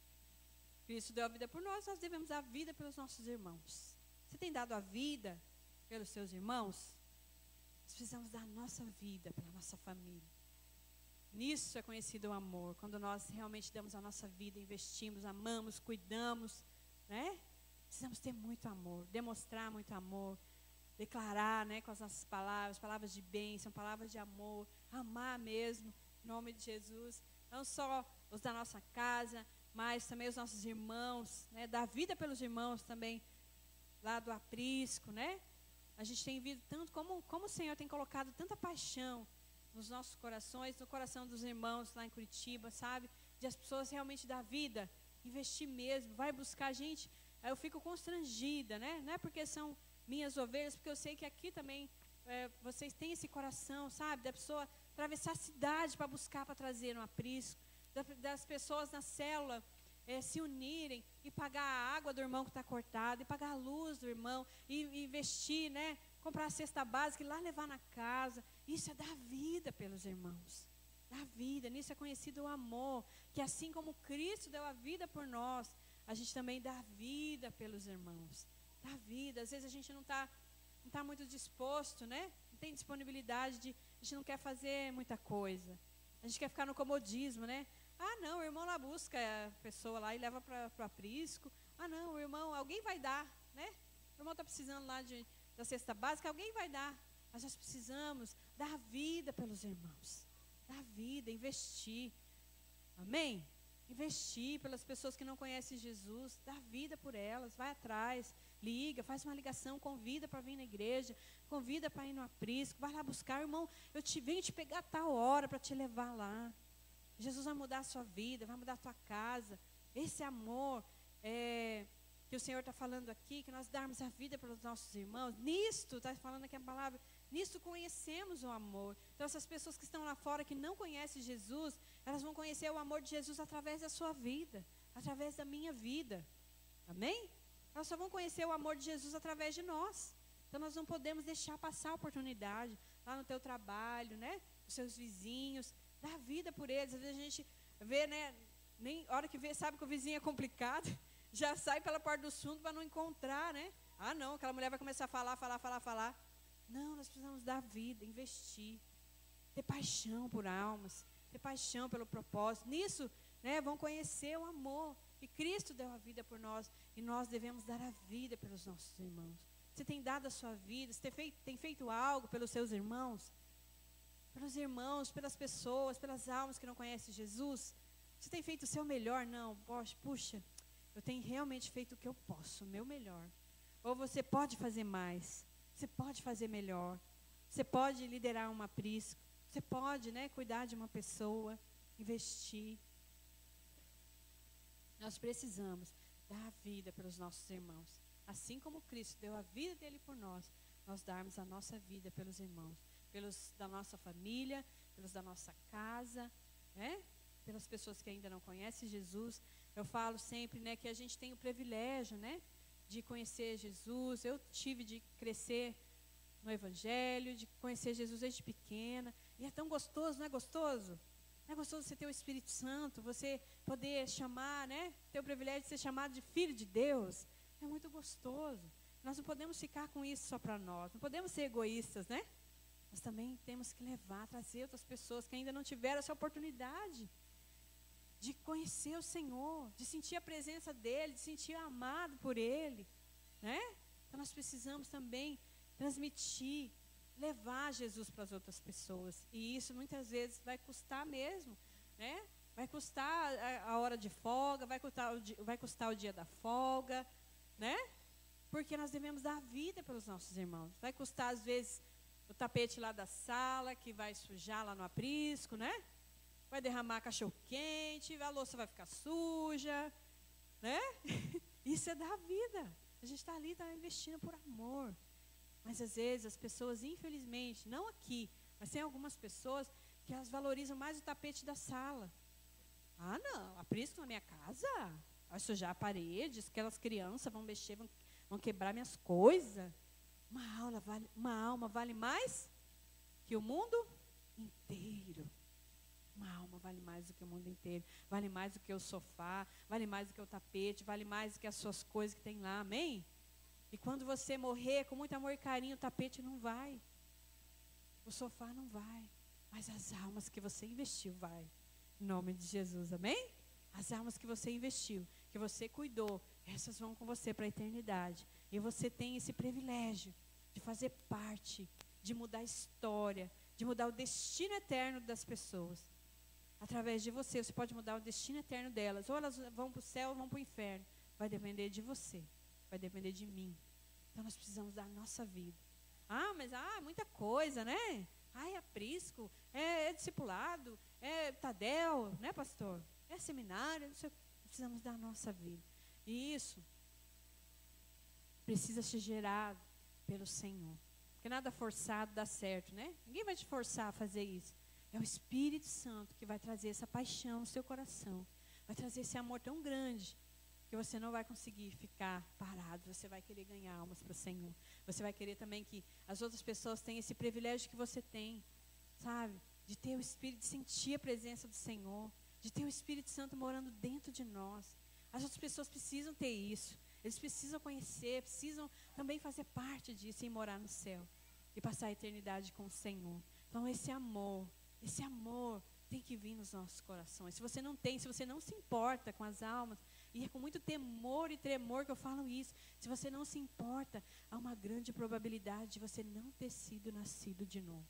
Cristo deu a vida por nós, nós devemos dar a vida pelos nossos irmãos. Você tem dado a vida pelos seus irmãos? Nós precisamos dar a nossa vida pela nossa família. Nisso é conhecido o amor, quando nós realmente damos a nossa vida, investimos, amamos, cuidamos, né? Precisamos ter muito amor, demonstrar muito amor, declarar, né, com as nossas palavras, palavras de bênção, palavras de amor, amar mesmo, em nome de Jesus. Não só os da nossa casa, mas também os nossos irmãos, né, dar vida pelos irmãos também, lá do aprisco, né? A gente tem visto tanto, como, como o Senhor tem colocado tanta paixão nos nossos corações, no coração dos irmãos lá em Curitiba, sabe? De as pessoas realmente dar vida, investir mesmo, vai buscar. Gente, eu fico constrangida, né? Não é porque são minhas ovelhas, porque eu sei que aqui também é, vocês têm esse coração, sabe? Da pessoa atravessar a cidade para buscar, para trazer um aprisco, da, das pessoas na célula é, se unirem e pagar a água do irmão que está cortada, e pagar a luz do irmão, e, e investir, né? Comprar a cesta básica e lá levar na casa. Isso é dar vida pelos irmãos. Dar vida. Nisso é conhecido o amor. Que assim como Cristo deu a vida por nós, a gente também dá vida pelos irmãos. Dá vida. Às vezes a gente não está não tá muito disposto, né? Não tem disponibilidade de... A gente não quer fazer muita coisa. A gente quer ficar no comodismo, né? Ah, não, o irmão lá busca a pessoa lá e leva para o aprisco. Ah, não, o irmão... Alguém vai dar, né? O irmão está precisando lá de... da cesta básica, alguém vai dar. Mas nós precisamos dar vida pelos irmãos. Dar vida, investir. Amém? Investir pelas pessoas que não conhecem Jesus. Dar vida por elas, vai atrás, liga, faz uma ligação, convida para vir na igreja, convida para ir no aprisco, vai lá buscar, irmão, eu te venho te pegar a tal hora para te levar lá. Jesus vai mudar a sua vida, vai mudar a tua casa. Esse amor é... que o Senhor está falando aqui, que nós darmos a vida pelos nossos irmãos, nisto, está falando aqui a palavra, nisto conhecemos o amor. Então essas pessoas que estão lá fora, que não conhecem Jesus, elas vão conhecer o amor de Jesus através da sua vida, através da minha vida, amém? Elas só vão conhecer o amor de Jesus através de nós. Então nós não podemos deixar passar a oportunidade, lá no teu trabalho, né, os seus vizinhos, dar vida por eles. Às vezes a gente vê, né, nem hora que vê, sabe que o vizinho é complicado, já sai pela porta do fundo para não encontrar, né? Ah, não, aquela mulher vai começar a falar, falar, falar, falar. Não, nós precisamos dar vida, investir, ter paixão por almas, ter paixão pelo propósito. Nisso, né, vão conhecer o amor, que Cristo deu a vida por nós, e nós devemos dar a vida pelos nossos irmãos. Você tem dado a sua vida, você tem feito, tem feito algo pelos seus irmãos? Pelos irmãos, pelas pessoas, pelas almas que não conhecem Jesus? Você tem feito o seu melhor? Não, poxa, puxa, eu tenho realmente feito o que eu posso, o meu melhor. Ou você pode fazer mais, você pode fazer melhor, você pode liderar uma aprisco, você pode, né, cuidar de uma pessoa, investir. Nós precisamos dar a vida pelos nossos irmãos. Assim como Cristo deu a vida dele por nós, nós darmos a nossa vida pelos irmãos, pelos da nossa família, pelos da nossa casa, né? pelas pessoas que ainda não conhecem Jesus. Eu falo sempre, né, que a gente tem o privilégio, né, de conhecer Jesus. Eu tive de crescer no Evangelho, de conhecer Jesus desde pequena. E é tão gostoso, não é gostoso? Não é gostoso você ter o Espírito Santo, você poder chamar, né, ter o privilégio de ser chamado de filho de Deus. É muito gostoso. Nós não podemos ficar com isso só para nós. Não podemos ser egoístas, né? Nós também temos que levar, trazer outras pessoas que ainda não tiveram essa oportunidade de conhecer o Senhor, de sentir a presença dEle, de sentir amado por Ele, né? Então nós precisamos também transmitir, levar Jesus para as outras pessoas. E isso muitas vezes vai custar mesmo, né? Vai custar a, a hora de folga, vai custar, o dia, vai custar o dia da folga, né? Porque nós devemos dar vida pelos nossos irmãos. Vai custar, às vezes, o tapete lá da sala, que vai sujar lá no aprisco, né? Vai derramar cachorro-quente, a louça vai ficar suja, né? Isso é dar vida. A gente está ali, está investindo por amor. Mas, às vezes, as pessoas, infelizmente, não aqui, mas tem algumas pessoas que elas valorizam mais o tapete da sala. Ah, não, aprisco na minha casa, vai sujar a parede, aquelas crianças vão mexer, vão, vão quebrar minhas coisas. Uma, aula vale, uma alma vale mais que o mundo inteiro. Uma alma vale mais do que o mundo inteiro. Vale mais do que o sofá, vale mais do que o tapete, vale mais do que as suas coisas que tem lá, amém? E quando você morrer, com muito amor e carinho, o tapete não vai. O sofá não vai. Mas as almas que você investiu vai. Em nome de Jesus, amém? As almas que você investiu, que você cuidou, essas vão com você para a eternidade. E você tem esse privilégio de fazer parte, de mudar a história, de mudar o destino eterno das pessoas. Através de você, você pode mudar o destino eterno delas. Ou elas vão para o céu ou vão para o inferno. Vai depender de você. Vai depender de mim. Então nós precisamos dar a nossa vida. Ah, mas ah, muita coisa, né? Ah, é aprisco, é, é discipulado, é Tadel, né, pastor? É seminário, não sei, precisamos dar a nossa vida. E isso precisa ser gerado pelo Senhor. Porque nada forçado dá certo, né? Ninguém vai te forçar a fazer isso. É o Espírito Santo que vai trazer essa paixão no seu coração. Vai trazer esse amor tão grande que você não vai conseguir ficar parado. Você vai querer ganhar almas para o Senhor. Você vai querer também que as outras pessoas tenham esse privilégio que você tem, sabe? De ter o Espírito, de sentir a presença do Senhor, de ter o Espírito Santo morando dentro de nós. As outras pessoas precisam ter isso. Eles precisam conhecer, precisam também fazer parte disso e morar no céu. E passar a eternidade com o Senhor. Então esse amor, esse amor tem que vir nos nossos corações. Se você não tem, se você não se importa com as almas, e é com muito temor e tremor que eu falo isso, se você não se importa, há uma grande probabilidade de você não ter sido nascido de novo.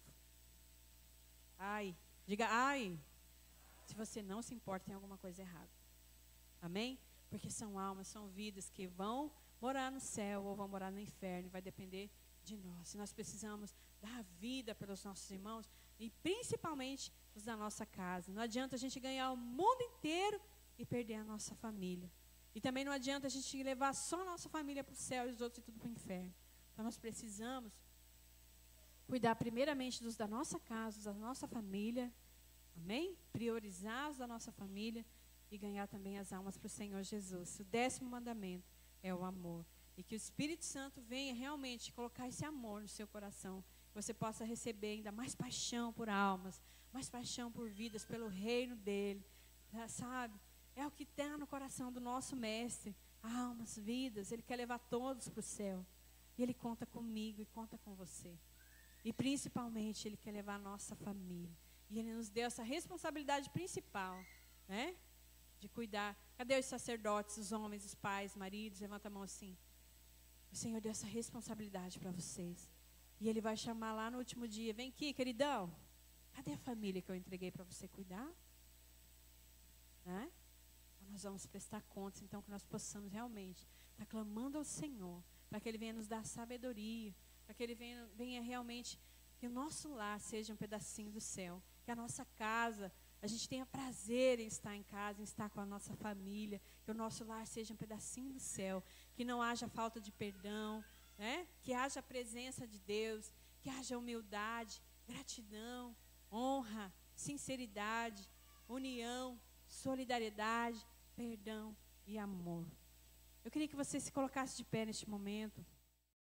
Ai, diga ai. Se você não se importa, tem alguma coisa errada. Amém? Porque são almas, são vidas que vão morar no céu ou vão morar no inferno, vai depender de nós. E nós precisamos dar vida pelos nossos irmãos e principalmente os da nossa casa. Não adianta a gente ganhar o mundo inteiro e perder a nossa família. E também não adianta a gente levar só a nossa família para o céu e os outros e tudo para o inferno. Então nós precisamos cuidar primeiramente dos da nossa casa, dos da nossa família. Amém? Priorizar os da nossa família e ganhar também as almas para o Senhor Jesus. O décimo mandamento é o amor. E que o Espírito Santo venha realmente colocar esse amor no seu coração. Que você possa receber ainda mais paixão por almas, mais paixão por vidas, pelo reino dele. Sabe? É o que está no coração do nosso mestre. Almas, vidas. Ele quer levar todos para o céu. E ele conta comigo e conta com você. E principalmente ele quer levar a nossa família. E ele nos deu essa responsabilidade principal, né? De cuidar. Cadê os sacerdotes, os homens, os pais, maridos? Levanta a mão assim. O Senhor deu essa responsabilidade para vocês. E ele vai chamar lá no último dia. Vem aqui, queridão. Cadê a família que eu entreguei para você cuidar? Né? Então nós vamos prestar contas, então, que nós possamos realmente estar clamando ao Senhor, para que Ele venha nos dar sabedoria, para que Ele venha, venha realmente, que o nosso lar seja um pedacinho do céu, que a nossa casa, a gente tenha prazer em estar em casa, em estar com a nossa família, que o nosso lar seja um pedacinho do céu, que não haja falta de perdão, né? Que haja a presença de Deus, que haja humildade, gratidão, honra, sinceridade, união, solidariedade, perdão e amor. Eu queria que você se colocasse de pé neste momento.